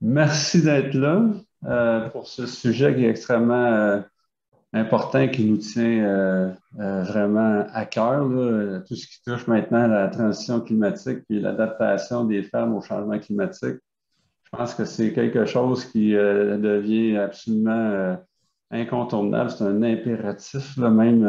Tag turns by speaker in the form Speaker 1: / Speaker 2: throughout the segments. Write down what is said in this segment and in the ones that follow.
Speaker 1: Merci d'être là pour ce sujet qui est extrêmement important, qui nous tient vraiment à cœur, là. Tout ce qui touche maintenant à la transition climatique et l'adaptation des fermes au changement climatique. Je pense que c'est quelque chose qui devient absolument incontournable. C'est un impératif là, même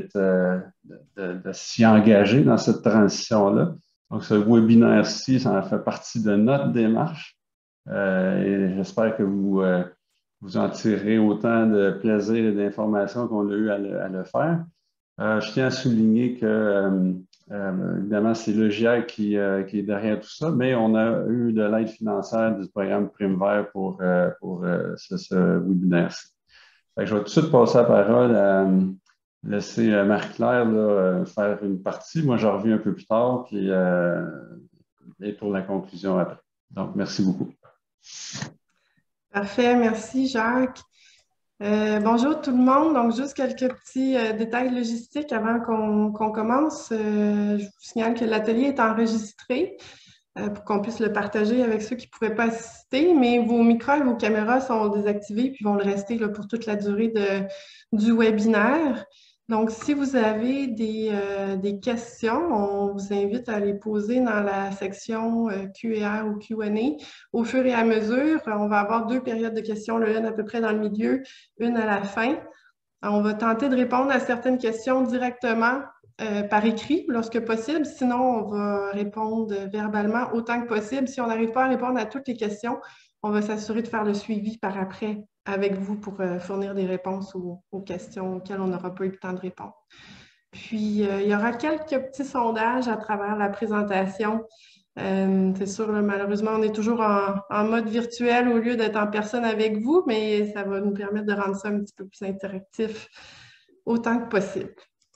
Speaker 1: de s'y engager dans cette transition-là. Donc, ce webinaire-ci, ça en fait partie de notre démarche. Et j'espère que vous en tirerez autant de plaisir et d'informations qu'on a eu à le faire. Je tiens à souligner que, évidemment, c'est le GIEC qui est derrière tout ça, mais on a eu de l'aide financière du programme Prime Vert pour ce webinaire-ci. Fait que je vais tout de suite passer la parole à laisser Marie-Claire là, faire une partie. Moi, je reviens un peu plus tard, puis et pour la conclusion après. Donc, merci beaucoup.
Speaker 2: Parfait, merci Jacques. Bonjour tout le monde. Donc, juste quelques petits détails logistiques avant qu'on commence. Je vous signale que l'atelier est enregistré pour qu'on puisse le partager avec ceux qui ne pouvaient pas assister, mais vos micros et vos caméras sont désactivés puis vont le rester là, pour toute la durée du webinaire. Donc, si vous avez des questions, on vous invite à les poser dans la section Q&A ou Q&A. Au fur et à mesure, on va avoir deux périodes de questions, l'une à peu près dans le milieu, une à la fin. On va tenter de répondre à certaines questions directement par écrit lorsque possible. Sinon, on va répondre verbalement autant que possible. Si on n'arrive pas à répondre à toutes les questions, on va s'assurer de faire le suivi par après avec vous pour fournir des réponses aux questions auxquelles on n'aura pas eu le temps de répondre. Puis, il y aura quelques petits sondages à travers la présentation. C'est sûr, là, malheureusement, on est toujours en mode virtuel au lieu d'être en personne avec vous, mais ça va nous permettre de rendre ça un petit peu plus interactif autant que possible.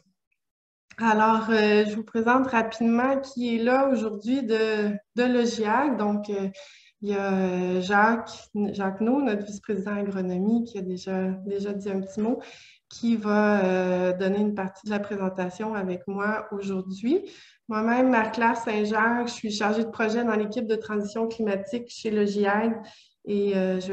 Speaker 2: Alors, je vous présente rapidement qui est là aujourd'hui de l'OGIAC. Donc, il y a Jacques Naud, notre vice-président agronomie, qui a déjà dit un petit mot, qui va donner une partie de la présentation avec moi aujourd'hui. Moi-même, Marie-Claire Saint-Jacques, je suis chargée de projet dans l'équipe de transition climatique chez l'OGIAC et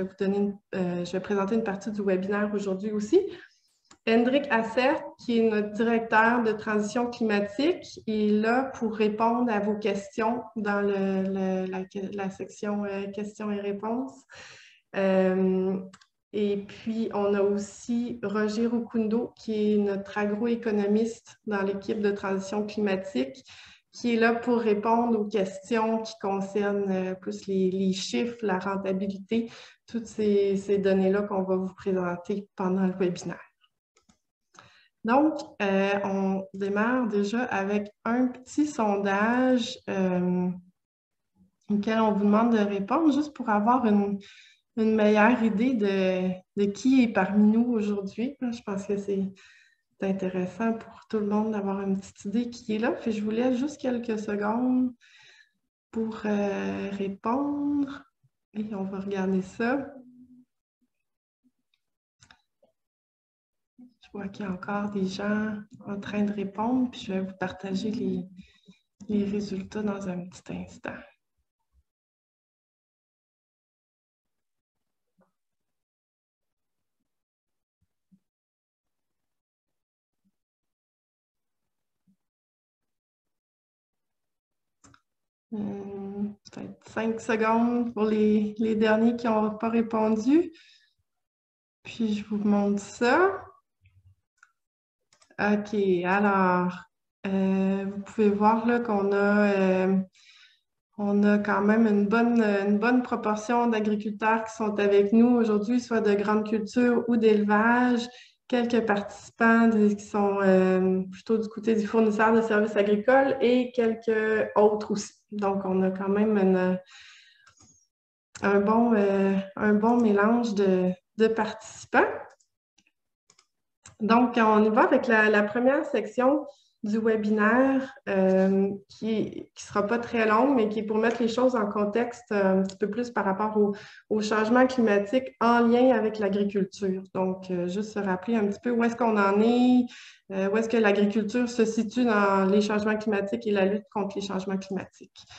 Speaker 2: je vais présenter une partie du webinaire aujourd'hui aussi. Hendrik Assert, qui est notre directeur de transition climatique, est là pour répondre à vos questions dans la section questions et réponses. Et puis, on a aussi Roger Rukundo, qui est notre agroéconomiste dans l'équipe de transition climatique, qui est là pour répondre aux questions qui concernent plus les chiffres, la rentabilité, toutes ces données-là qu'on va vous présenter pendant le webinaire. Donc, on démarre déjà avec un petit sondage auquel on vous demande de répondre, juste pour avoir une meilleure idée de qui est parmi nous aujourd'hui. Je pense que c'est intéressant pour tout le monde d'avoir une petite idée qui est là. Puis je vous laisse juste quelques secondes pour répondre. Et on va regarder ça. Je vois qu'il y a encore des gens en train de répondre, puis je vais vous partager les résultats dans un petit instant. Peut-être 5 secondes pour les derniers qui n'ont pas répondu. Puis je vous montre ça. OK, alors, vous pouvez voir là qu'on a, on a quand même une bonne proportion d'agriculteurs qui sont avec nous aujourd'hui, soit de grande culture ou d'élevage. Quelques participants qui sont plutôt du côté du fournisseur de services agricoles et quelques autres aussi. Donc, on a quand même un bon mélange de participants. Donc, on y va avec la première section du webinaire qui ne sera pas très longue, mais qui est pour mettre les choses en contexte un petit peu plus par rapport au changement climatique en lien avec l'agriculture. Donc, juste se rappeler un petit peu où est-ce qu'on en est, où est-ce que l'agriculture se situe dans les changements climatiques et la lutte contre les changements climatiques.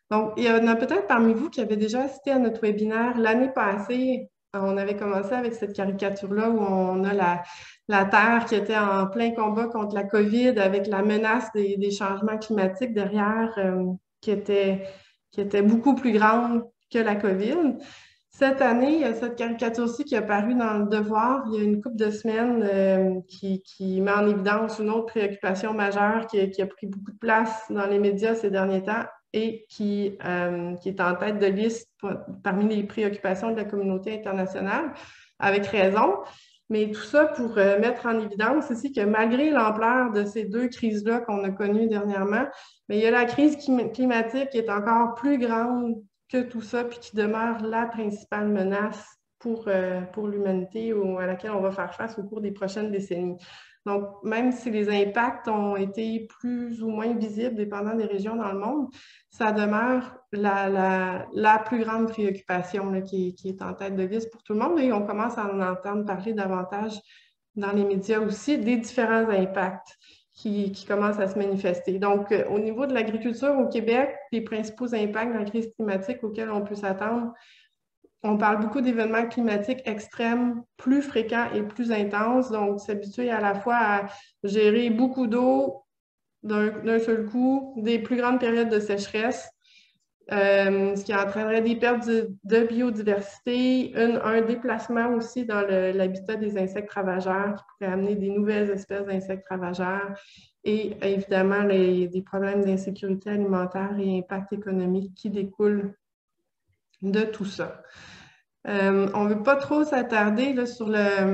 Speaker 2: Donc, il y en a peut-être parmi vous qui avaient déjà assisté à notre webinaire l'année passée. On avait commencé avec cette caricature-là où on a la Terre qui était en plein combat contre la COVID avec la menace des changements climatiques derrière qui était beaucoup plus grande que la COVID. Cette année, il y a cette caricature-ci qui est apparue dans le Devoir il y a une couple de semaines qui met en évidence une autre préoccupation majeure qui a pris beaucoup de place dans les médias ces derniers temps et qui est en tête de liste parmi les préoccupations de la communauté internationale, avec raison. Mais tout ça pour mettre en évidence ici que malgré l'ampleur de ces deux crises-là qu'on a connues dernièrement, mais il y a la crise climatique qui est encore plus grande que tout ça, puis qui demeure la principale menace pour l'humanité à laquelle on va faire face au cours des prochaines décennies. Donc, même si les impacts ont été plus ou moins visibles, dépendant des régions dans le monde, ça demeure la plus grande préoccupation là, qui est en tête de liste pour tout le monde. Et on commence à en entendre parler davantage dans les médias aussi des différents impacts qui commencent à se manifester. Donc, au niveau de l'agriculture au Québec, les principaux impacts de la crise climatique auxquels on peut s'attendre, on parle beaucoup d'événements climatiques extrêmes, plus fréquents et plus intenses. Donc, s'habituer à la fois à gérer beaucoup d'eau d'un seul coup, des plus grandes périodes de sécheresse, ce qui entraînerait des pertes de biodiversité, un déplacement aussi dans l'habitat des insectes ravageurs qui pourrait amener des nouvelles espèces d'insectes ravageurs et évidemment des problèmes d'insécurité alimentaire et impact économique qui découlent de tout ça. On ne veut pas trop s'attarder sur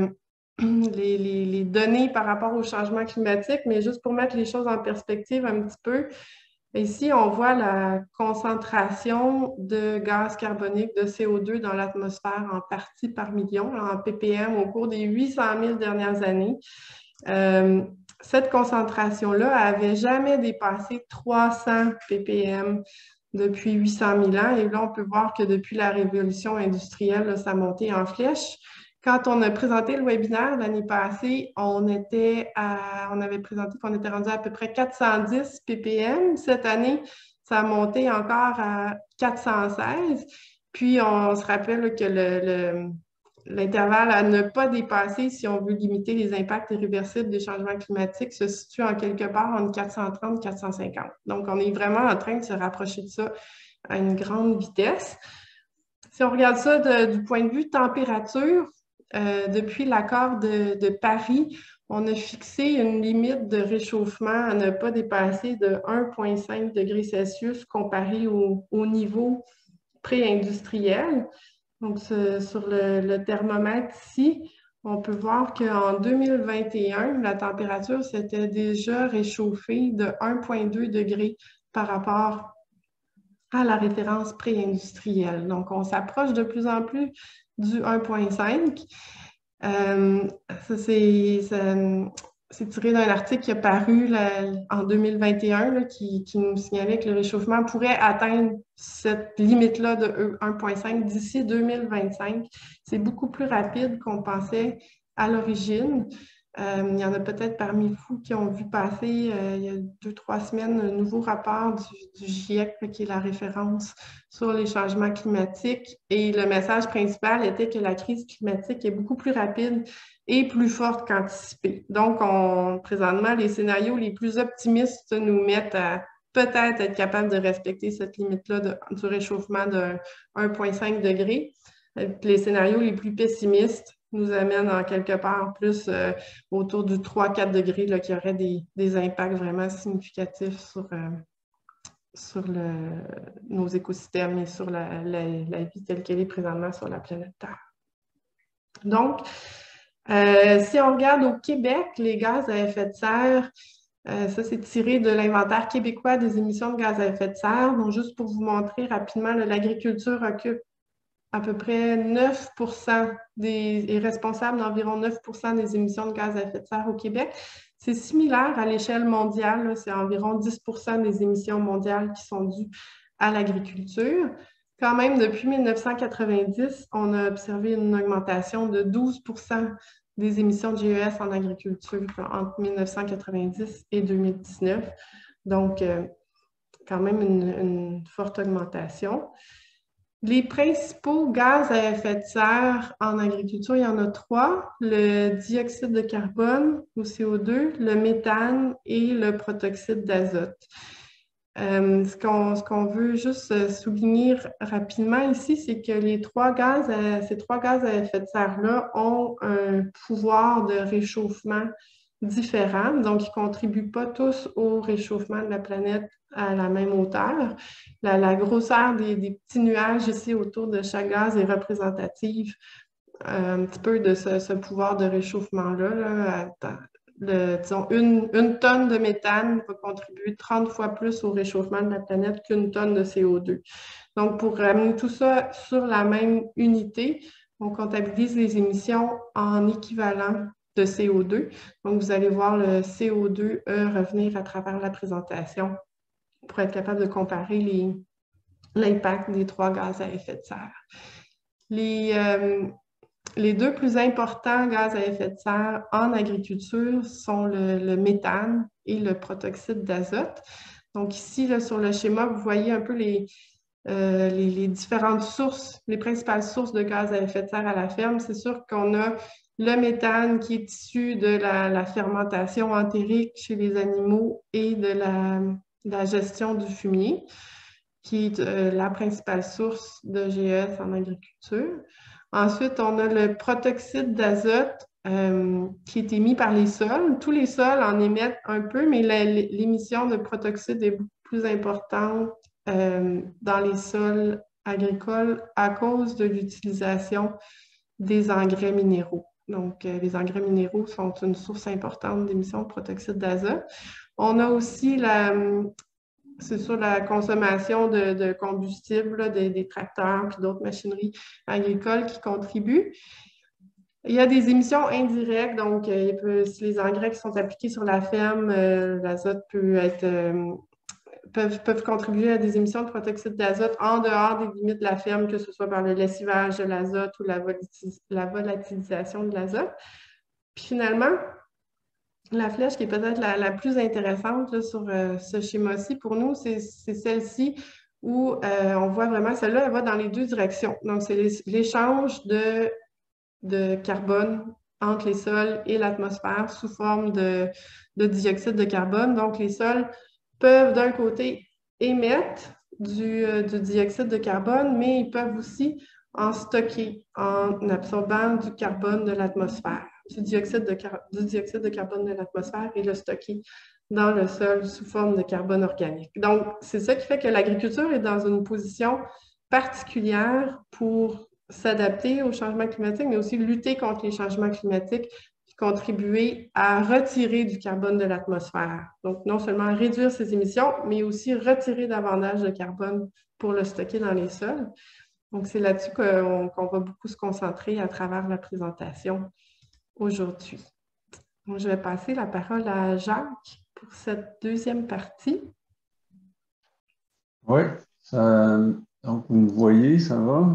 Speaker 2: les données par rapport au changement climatique, mais juste pour mettre les choses en perspective un petit peu, ici, on voit la concentration de gaz carbonique, de CO2 dans l'atmosphère en parties par million, en ppm, au cours des 800 000 dernières années. Cette concentration-là n'avait jamais dépassé 300 ppm depuis 800 000 ans. Et là, on peut voir que depuis la révolution industrielle, là, ça a monté en flèche. Quand on a présenté le webinaire l'année passée, on avait présenté qu'on était rendu à peu près 410 ppm. Cette année, ça a monté encore à 416. Puis, on se rappelle là, que l'intervalle à ne pas dépasser si on veut limiter les impacts irréversibles des changements climatiques se situe en quelque part entre 430 et 450. Donc, on est vraiment en train de se rapprocher de ça à une grande vitesse. Si on regarde ça du point de vue température, depuis l'accord de Paris, on a fixé une limite de réchauffement à ne pas dépasser de 1,5 degrés Celsius comparé au niveau pré-industriel. Donc, sur le thermomètre ici, on peut voir qu'en 2021, la température s'était déjà réchauffée de 1,2 degrés par rapport à la référence pré-industrielle. Donc, on s'approche de plus en plus du 1,5. C'est tiré d'un article qui est paru en 2021 là, qui nous signalait que le réchauffement pourrait atteindre cette limite-là de 1,5 d'ici 2025. C'est beaucoup plus rapide qu'on pensait à l'origine. Il y en a peut-être parmi vous qui ont vu passer il y a 2-3 semaines un nouveau rapport du GIEC là, qui est la référence sur les changements climatiques. Et le message principal était que la crise climatique est beaucoup plus rapide et plus forte qu'anticipée. Donc, présentement, les scénarios les plus optimistes nous mettent à peut-être être capables de respecter cette limite-là du réchauffement de 1,5 degré. Les scénarios les plus pessimistes nous amènent en quelque part plus autour du 3-4 degrés, là, qui aurait des impacts vraiment significatifs sur nos écosystèmes et sur la vie telle qu'elle est présentement sur la planète Terre. Donc, si on regarde au Québec, les gaz à effet de serre, ça c'est tiré de l'inventaire québécois des émissions de gaz à effet de serre. Donc, juste pour vous montrer rapidement, l'agriculture occupe à peu près 9 est responsable d'environ 9 des émissions de gaz à effet de serre au Québec. C'est similaire à l'échelle mondiale, c'est environ 10 des émissions mondiales qui sont dues à l'agriculture. Quand même, depuis 1990, on a observé une augmentation de 12 des émissions de GES en agriculture entre 1990 et 2019. Donc, quand même une forte augmentation. Les principaux gaz à effet de serre en agriculture, il y en a trois: le dioxyde de carbone ou CO2, le méthane et le protoxyde d'azote. Ce qu'on veut juste souligner rapidement ici, c'est que ces trois gaz à effet de serre-là ont un pouvoir de réchauffement différent. Donc, ils ne contribuent pas tous au réchauffement de la planète à la même hauteur. La grosseur des petits nuages ici autour de chaque gaz est représentative un petit peu de ce pouvoir de réchauffement-là. Disons, une tonne de méthane va contribuer 30 fois plus au réchauffement de la planète qu'une tonne de CO2. Donc, pour ramener tout ça sur la même unité, on comptabilise les émissions en équivalent de CO2. Donc, vous allez voir le CO2 revenir à travers la présentation pour être capable de comparer l'impact des trois gaz à effet de serre. Les deux plus importants gaz à effet de serre en agriculture sont le méthane et le protoxyde d'azote. Donc ici, là, sur le schéma, vous voyez un peu les différentes sources, les principales sources de gaz à effet de serre à la ferme. C'est sûr qu'on a le méthane qui est issu de la fermentation entérique chez les animaux et de la gestion du fumier, qui est la principale source de GES en agriculture. Ensuite, on a le protoxyde d'azote qui est émis par les sols. Tous les sols en émettent un peu, mais l'émission de protoxyde est beaucoup plus importante dans les sols agricoles à cause de l'utilisation des engrais minéraux. Donc, les engrais minéraux sont une source importante d'émissions de protoxyde d'azote. On a aussi c'est sur la consommation de combustible, là, des tracteurs et d'autres machineries agricoles qui contribuent. Il y a des émissions indirectes, donc si les engrais qui sont appliqués sur la ferme, l'azote peuvent contribuer à des émissions de protoxyde d'azote en dehors des limites de la ferme, que ce soit par le lessivage de l'azote ou la volatilisation de l'azote. Puis finalement, la flèche qui est peut-être la plus intéressante là, sur ce schéma-ci pour nous, c'est celle-ci où on voit vraiment, celle-là, elle va dans les deux directions. Donc, c'est l'échange de carbone entre les sols et l'atmosphère sous forme de dioxyde de carbone. Donc, les sols peuvent d'un côté émettre du dioxyde de carbone, mais ils peuvent aussi en stocker en absorbant du carbone de l'atmosphère, du dioxyde de carbone de l'atmosphère et le stocker dans le sol sous forme de carbone organique. Donc, c'est ça qui fait que l'agriculture est dans une position particulière pour s'adapter au changement climatique, mais aussi lutter contre les changements climatiques, contribuer à retirer du carbone de l'atmosphère. Donc, non seulement réduire ses émissions, mais aussi retirer davantage de carbone pour le stocker dans les sols. Donc, c'est là-dessus qu'on va beaucoup se concentrer à travers la présentation aujourd'hui. Donc, je vais passer la parole à Jacques pour cette deuxième partie.
Speaker 1: Oui, donc vous me voyez, ça va?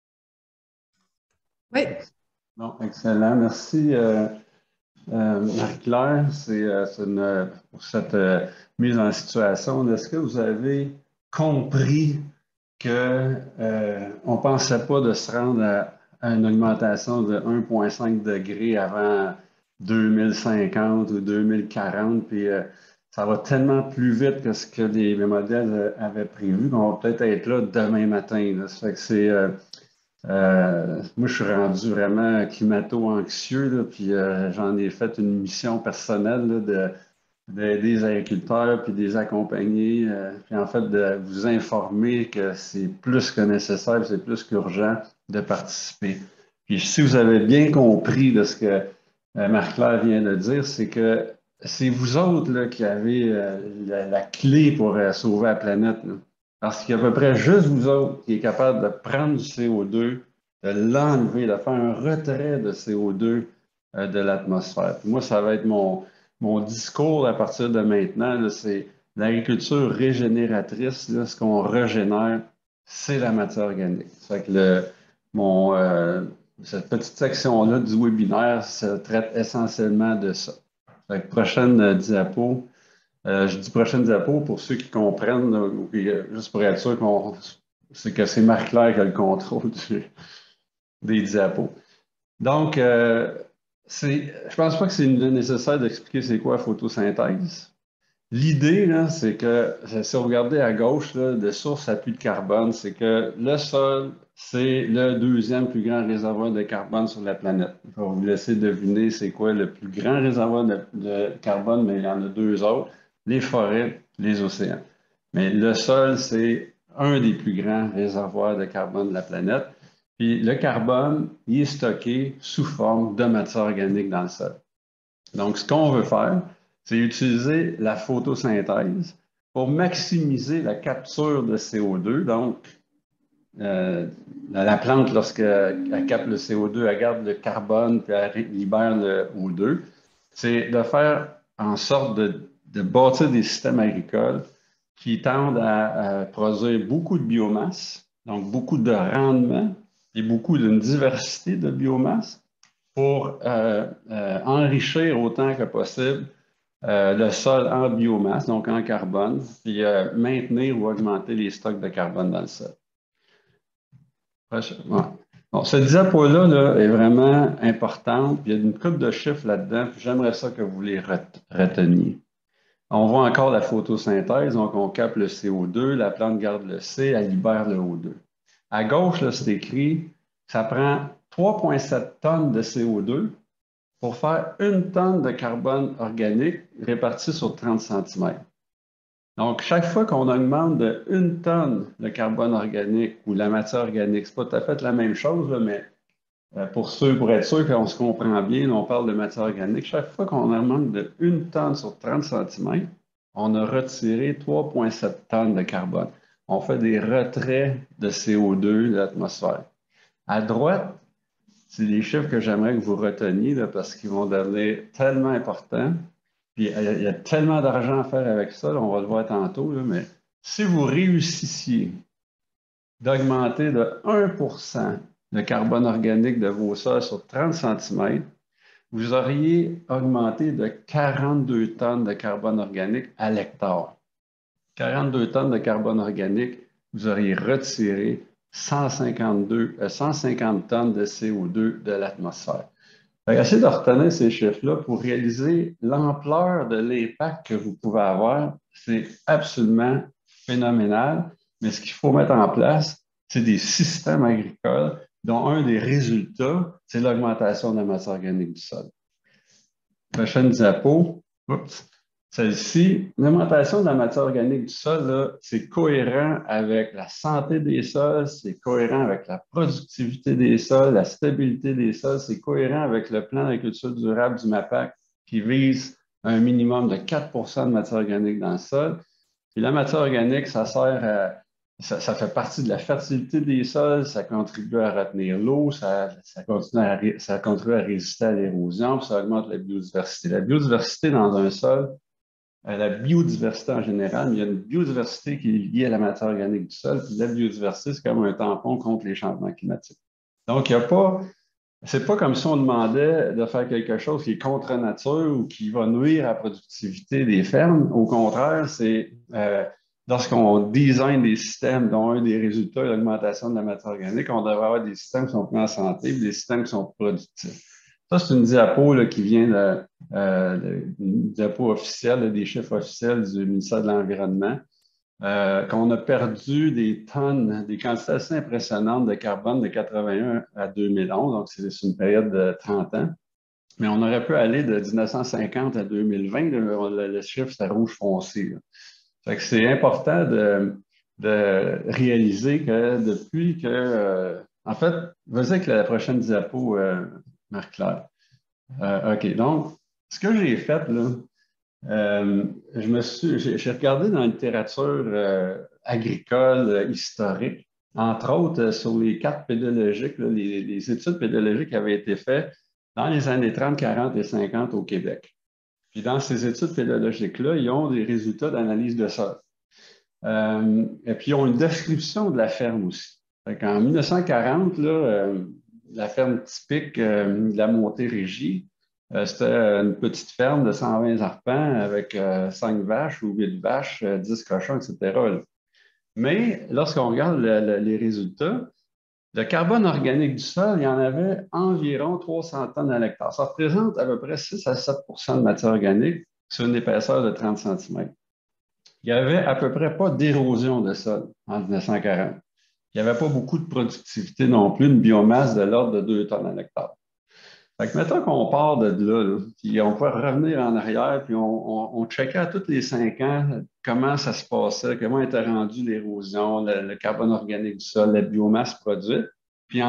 Speaker 2: Oui.
Speaker 1: Non, excellent. Merci, Marie-Claire, pour cette mise en situation. Est-ce que vous avez compris qu'on ne pensait pas de se rendre à une augmentation de 1,5 degré avant 2050 ou 2040, puis ça va tellement plus vite que ce que les modèles avaient prévu qu'on va peut-être être là demain matin. Là. Ça fait que moi, je suis rendu vraiment climato-anxieux, là, puis j'en ai fait une mission personnelle là, d'aider les agriculteurs, puis de les accompagner, puis en fait de vous informer que c'est plus que nécessaire, c'est plus qu'urgent de participer. Puis si vous avez bien compris de ce que Marie-Claire vient de dire, c'est que c'est vous autres là, qui avez la clé pour sauver la planète. Là. Parce qu'il y a à peu près juste vous autres qui est capable de prendre du CO2, de l'enlever, de faire un retrait de CO2 de l'atmosphère. Moi, ça va être mon discours à partir de maintenant, c'est l'agriculture régénératrice. Là, ce qu'on régénère, c'est la matière organique. Ça fait que cette petite section-là du webinaire, ça traite essentiellement de ça. Fait que prochaine diapo. Je dis prochaine diapo pour ceux qui comprennent, là, ou juste pour être sûr que c'est Marie-Claire qui a le contrôle des diapos. Donc, je pense pas que c'est nécessaire d'expliquer c'est quoi la photosynthèse. L'idée, là, c'est que, si vous regardez à gauche, là, de source à puits de carbone, c'est que le sol, c'est le deuxième plus grand réservoir de carbone sur la planète. Je vais vous laisser deviner c'est quoi le plus grand réservoir de carbone, mais il y en a deux autres, les forêts, les océans. Mais le sol, c'est un des plus grands réservoirs de carbone de la planète. Puis le carbone, il est stocké sous forme de matière organique dans le sol. Donc, ce qu'on veut faire, c'est utiliser la photosynthèse pour maximiser la capture de CO2. Donc, la plante, lorsqu'elle capte le CO2, elle garde le carbone puis elle libère le O2. C'est de faire en sorte de bâtir des systèmes agricoles qui tendent à produire beaucoup de biomasse, donc beaucoup de rendement et beaucoup d'une diversité de biomasse pour enrichir autant que possible le sol en biomasse, donc en carbone, puis maintenir ou augmenter les stocks de carbone dans le sol. Ouais. Bon, ce diapo-là là, est vraiment important. Il y a une couple de chiffres là-dedans, puis j'aimerais ça que vous les reteniez. On voit encore la photosynthèse, donc on capte le CO2, la plante garde le C, elle libère le O2. À gauche, c'est écrit, ça prend 3,7 tonnes de CO2 pour faire 1 tonne de carbone organique répartie sur 30 cm. Donc, chaque fois qu'on augmente de 1 tonne de carbone organique ou la matière organique, ce n'est pas tout à fait la même chose, là, mais pour être sûr qu'on se comprend bien, on parle de matière organique. Chaque fois qu'on augmente de 1 tonne sur 30 cm, on a retiré 3,7 tonnes de carbone. On fait des retraits de CO2 de l'atmosphère. À droite, c'est des chiffres que j'aimerais que vous reteniez là, parce qu'ils vont devenir tellement importants. Puis il y a tellement d'argent à faire avec ça, là, on va le voir tantôt, là, mais si vous réussissiez d'augmenter de 1 % le carbone organique de vos sols sur 30 cm, vous auriez augmenté de 42 tonnes de carbone organique à l'hectare. 42 tonnes de carbone organique, vous auriez retiré 150 tonnes de CO2 de l'atmosphère. Essayez de retenir ces chiffres-là pour réaliser l'ampleur de l'impact que vous pouvez avoir. C'est absolument phénoménal. Mais ce qu'il faut mettre en place, c'est des systèmes agricoles dont un des résultats, c'est l'augmentation de la matière organique du sol. Prochaine diapo. Oups. Celle-ci, l'augmentation de la matière organique du sol, c'est cohérent avec la santé des sols, c'est cohérent avec la productivité des sols, la stabilité des sols, c'est cohérent avec le plan d'agriculture durable du MAPAC qui vise un minimum de 4 de matière organique dans le sol. Puis la matière organique, ça fait partie de la fertilité des sols, ça contribue à retenir l'eau, ça contribue à résister à l'érosion, puis ça augmente la biodiversité. La biodiversité dans un sol, la biodiversité en général, mais il y a une biodiversité qui est liée à la matière organique du sol, puis la biodiversité, c'est comme un tampon contre les changements climatiques. Donc, c'est pas comme si on demandait de faire quelque chose qui est contre nature ou qui va nuire à la productivité des fermes. Au contraire, c'est lorsqu'on design des systèmes dont un des résultats est l'augmentation de la matière organique, on devrait avoir des systèmes qui sont plus en santé et des systèmes qui sont productifs. Ça, c'est une diapo là, qui vient d'une diapo officielle, là, des chiffres officiels du ministère de l'Environnement, qu'on a perdu des tonnes, des quantités assez impressionnantes de carbone de 81 à 2011, donc c'est une période de 30 ans. Mais on aurait pu aller de 1950 à 2020, là, le chiffre, c'est rouge foncé. Fait que c'est important de réaliser que depuis que... en fait, vas-y avec la prochaine diapo, Marc-Claire. OK, donc, ce que j'ai fait, là, j'ai regardé dans la littérature agricole historique, entre autres sur les cartes pédologiques, là, les études pédologiques qui avaient été faites dans les années 30, 40 et 50 au Québec. Puis dans ces études pédologiques-là, ils ont des résultats d'analyse de sol. Et puis, ils ont une description de la ferme aussi. En 1940, là, la ferme typique de la Montérégie, C'était une petite ferme de 120 arpents avec 5 vaches ou 8 vaches, 10 cochons, etc. là. Mais lorsqu'on regarde les résultats, le carbone organique du sol, il y en avait environ 300 tonnes à l'hectare. Ça représente à peu près 6 à 7 de matière organique sur une épaisseur de 30 centimètres. Il n'y avait à peu près pas d'érosion de sol en 1940. Il n'y avait pas beaucoup de productivité non plus, une biomasse de l'ordre de 2 tonnes à l'hectare. Fait que mettons qu'on part de là, puis on peut revenir en arrière, puis on checkait à tous les 5 ans comment ça se passait, comment était rendue l'érosion, le carbone organique du sol, la biomasse produite. Puis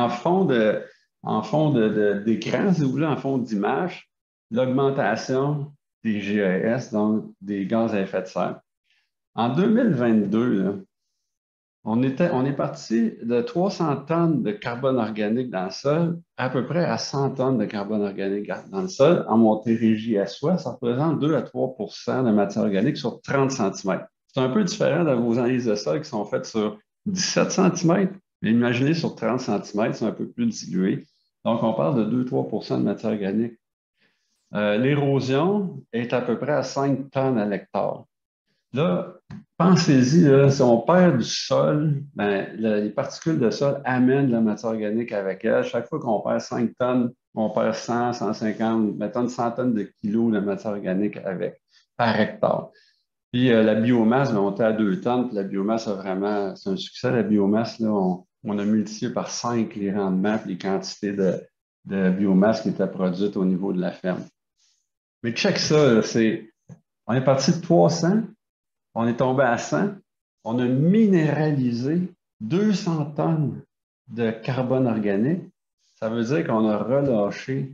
Speaker 1: d'écran, si vous voulez, en fond d'image, l'augmentation des GES, donc des gaz à effet de serre. En 2022, là, on est parti de 300 tonnes de carbone organique dans le sol à peu près à 100 tonnes de carbone organique dans le sol. En Montérégie à soi, ça représente 2 à 3 de matière organique sur 30 centimètres. C'est un peu différent de vos analyses de sol qui sont faites sur 17 centimètres. Mais imaginez sur 30 centimètres, c'est un peu plus dilué. Donc, on parle de 2 à 3 de matière organique. L'érosion est à peu près à 5 tonnes à l'hectare. Là, pensez-y, là, si on perd du sol, ben, les particules de sol amènent de la matière organique avec elles. Chaque fois qu'on perd 5 tonnes, on perd 100, 150, mettons une centaine de kilos de matière organique avec, par hectare. Puis la biomasse, ben, on était à 2 tonnes, puis la biomasse a vraiment, c'est un succès, la biomasse, là, on a multiplié par 5 les rendements et les quantités de biomasse qui étaient produites au niveau de la ferme. Mais check ça, là, on est parti de 300. On est tombé à 100. On a minéralisé 200 tonnes de carbone organique. Ça veut dire qu'on a relâché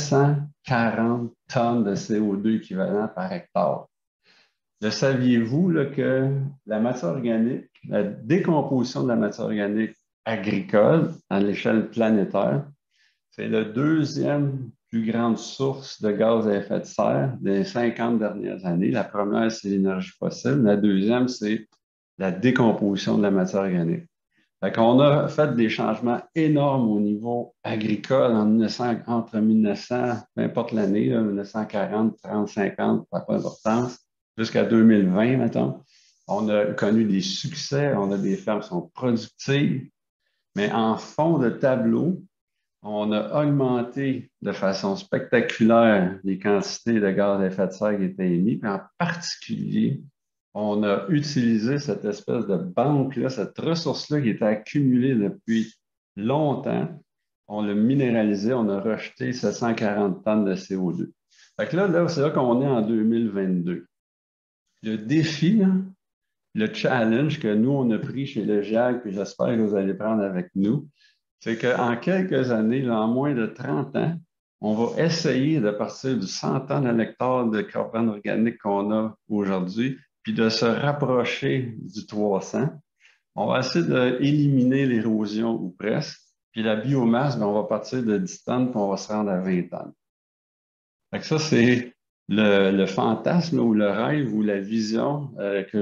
Speaker 1: 740 tonnes de CO2 équivalent par hectare. Le saviez-vous là, que la matière organique, la décomposition de la matière organique agricole à l'échelle planétaire, c'est la deuxième plus grande source de gaz à effet de serre des 50 dernières années. La première, c'est l'énergie fossile. La deuxième, c'est la décomposition de la matière organique. Fait qu'on a fait des changements énormes au niveau agricole entre 1900, peu importe l'année, 1940, 30, 50, ça n'a pas d'importance, jusqu'à 2020, mettons. On a connu des succès, on a des fermes qui sont productives, mais en fond de tableau, on a augmenté de façon spectaculaire les quantités de gaz à effet de serre qui étaient émis, puis en particulier, on a utilisé cette espèce de banque-là, cette ressource-là qui était accumulée depuis longtemps. On l'a minéralisé, on a rejeté 740 tonnes de CO2. Fait que là c'est là qu'on est en 2022. Le défi, là, le challenge que nous, on a pris chez le GIAC, puis j'espère que vous allez prendre avec nous, c'est qu'en quelques années, là, en moins de 30 ans, on va essayer de partir du 100 tonnes à l'hectare de carbone organique qu'on a aujourd'hui, puis de se rapprocher du 300. On va essayer d'éliminer l'érosion ou presque, puis la biomasse, ben, on va partir de 10 tonnes, puis on va se rendre à 20 tonnes. Fait que ça, c'est le fantasme ou le rêve ou la vision que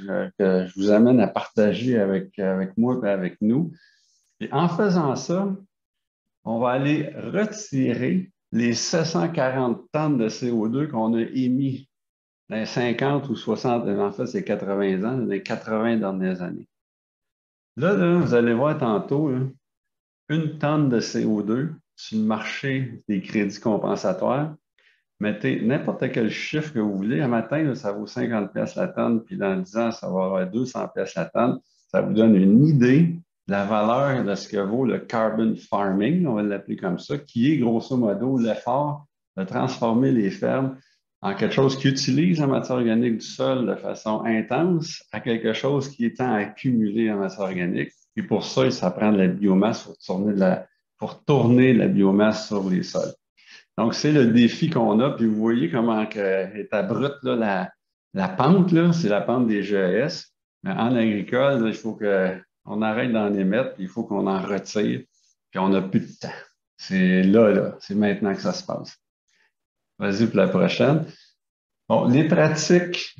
Speaker 1: je vous amène à partager avec moi et avec nous. Et en faisant ça, on va aller retirer les 740 tonnes de CO2 qu'on a émis dans les 50 ou 60, en fait, c'est 80 ans, dans les 80 dernières années. Là, vous allez voir tantôt, là, 1 tonne de CO2 sur le marché des crédits compensatoires. Mettez n'importe quel chiffre que vous voulez. Un matin, là, ça vaut 50 pièces la tonne, puis dans 10 ans, ça va avoir 200 pièces la tonne. Ça vous donne une idée de la valeur de ce que vaut le carbon farming, on va l'appeler comme ça, qui est grosso modo l'effort de transformer les fermes en quelque chose qui utilise la matière organique du sol de façon intense à quelque chose qui est à accumuler en matière organique. Puis pour ça, ça prend de la biomasse pour tourner de la biomasse sur les sols. Donc, c'est le défi qu'on a. Puis vous voyez comment est abrupte là, la pente, là, c'est la pente des GES. Mais en agricole, là, il faut qu'on arrête d'en émettre, puis il faut qu'on en retire, puis on n'a plus de temps. C'est là, c'est maintenant que ça se passe. Vas-y pour la prochaine. Bon, les pratiques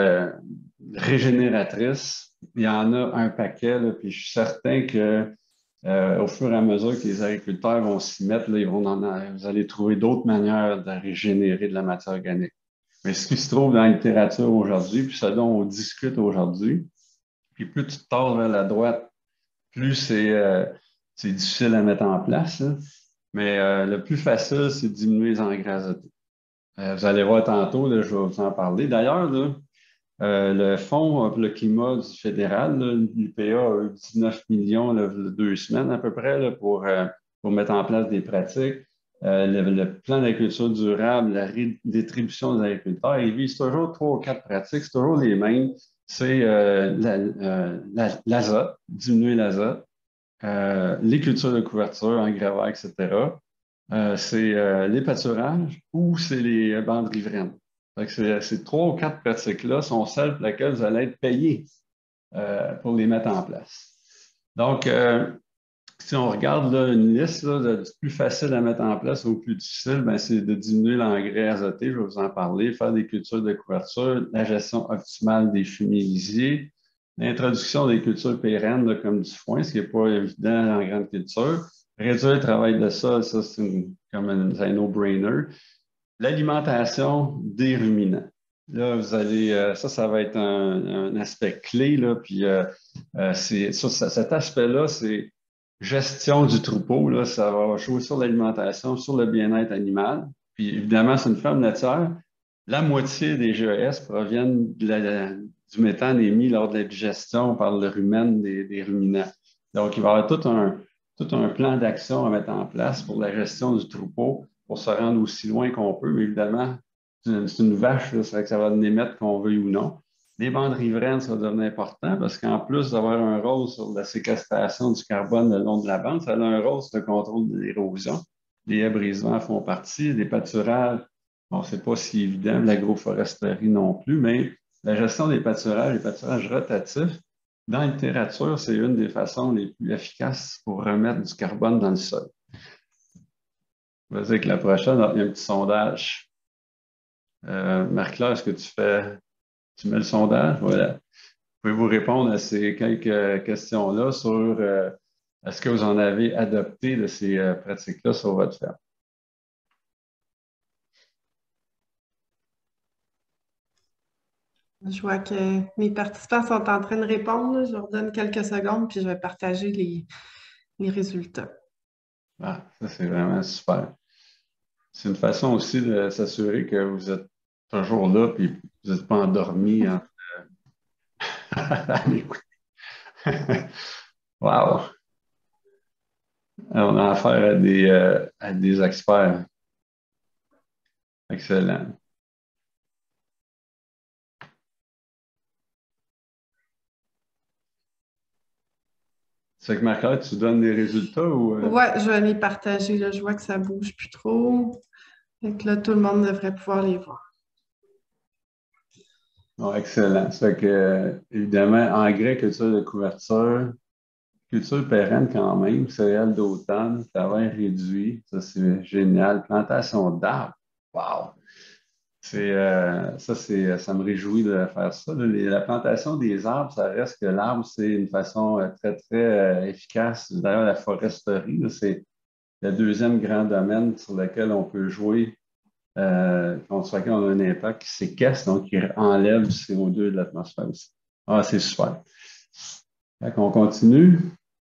Speaker 1: régénératrices, il y en a un paquet, là, puis je suis certain que Au fur et à mesure que les agriculteurs vont s'y mettre, là, vous allez trouver d'autres manières de régénérer de la matière organique. Mais ce qui se trouve dans la littérature aujourd'hui, puis ce dont on discute aujourd'hui, puis plus tu te tords vers la droite, plus c'est difficile à mettre en place, hein. Mais le plus facile, c'est de diminuer les engrais azotés. Vous allez voir tantôt, là, je vais vous en parler. D'ailleurs, là, le Fonds pour le climat du fédéral, l'UPA, a eu 19 millions là, il y a 2 semaines à peu près là, pour mettre en place des pratiques. Le plan d'agriculture durable, la redistribution des agriculteurs, ils visent toujours 3 ou 4 pratiques, c'est toujours les mêmes. C'est l'azote, diminuer l'azote, les cultures de couverture, engrais verts, etc. C'est les pâturages ou c'est les bandes riveraines. Fait que ces 3 ou 4 pratiques-là sont celles pour lesquelles vous allez être payé pour les mettre en place. Donc, si on regarde là, une liste là, du plus facile à mettre en place au plus difficile, ben, c'est de diminuer l'engrais azoté, je vais vous en parler, faire des cultures de couverture, la gestion optimale des fumiers lisiers, l'introduction des cultures pérennes là, comme du foin, ce qui n'est pas évident en grande culture, réduire le travail de sol, ça c'est comme un no-brainer, l'alimentation des ruminants. Là, vous allez, ça va être un aspect clé, là, puis cet aspect-là, c'est gestion du troupeau, là, ça va jouer sur l'alimentation, sur le bien-être animal. Puis évidemment, c'est une ferme laitière. La moitié des GES proviennent du méthane émis lors de la digestion par le rumen des ruminants. Donc, il va y avoir tout un plan d'action à mettre en place pour la gestion du troupeau pour se rendre aussi loin qu'on peut. Mais évidemment, c'est une vache, là, ça fait que ça va en émettre qu'on veuille ou non. Les bandes riveraines, ça va devenir important parce qu'en plus d'avoir un rôle sur la séquestration du carbone le long de la bande, ça a un rôle sur le contrôle de l'érosion. Les haies brise-vents font partie, les pâturages, bon, c'est pas si évident, l'agroforesterie non plus, mais la gestion des pâturages, les pâturages rotatifs, dans la littérature, c'est une des façons les plus efficaces pour remettre du carbone dans le sol. Vas-y avec la prochaine, il y a un petit sondage. Marc-Claire, est-ce que tu mets le sondage? Voilà. Pouvez-vous répondre à ces quelques questions-là sur est-ce que vous en avez adopté de ces pratiques-là sur votre ferme?
Speaker 2: Je vois que mes participants sont en train de répondre, là. Je leur donne quelques secondes, puis je vais partager les résultats.
Speaker 1: Ah, ça, c'est vraiment super. C'est une façon aussi de s'assurer que vous êtes toujours là et vous n'êtes pas endormi à l'écoute. Wow! On a affaire à des experts. Excellent. C'est que Marc-Claire, tu donnes des résultats ou
Speaker 2: Ouais, je vais les partager, là. Je vois que ça bouge plus trop. Donc là, tout le monde devrait pouvoir les voir.
Speaker 1: non, excellent. Ça fait que, évidemment, engrais, culture de couverture, culture pérenne quand même, céréales d'automne, travail réduit, ça c'est génial. Plantation d'arbres, wow! Ça me réjouit de faire ça. Là. La plantation des arbres, ça reste que l'arbre, c'est une façon très, très efficace. D'ailleurs, la foresterie, là, c'est le deuxième grand domaine sur lequel on peut jouer, sur lequel on a un impact qui séquestre, donc qui enlève du CO2 de l'atmosphère aussi. Ah, c'est super. Fait qu'on continue.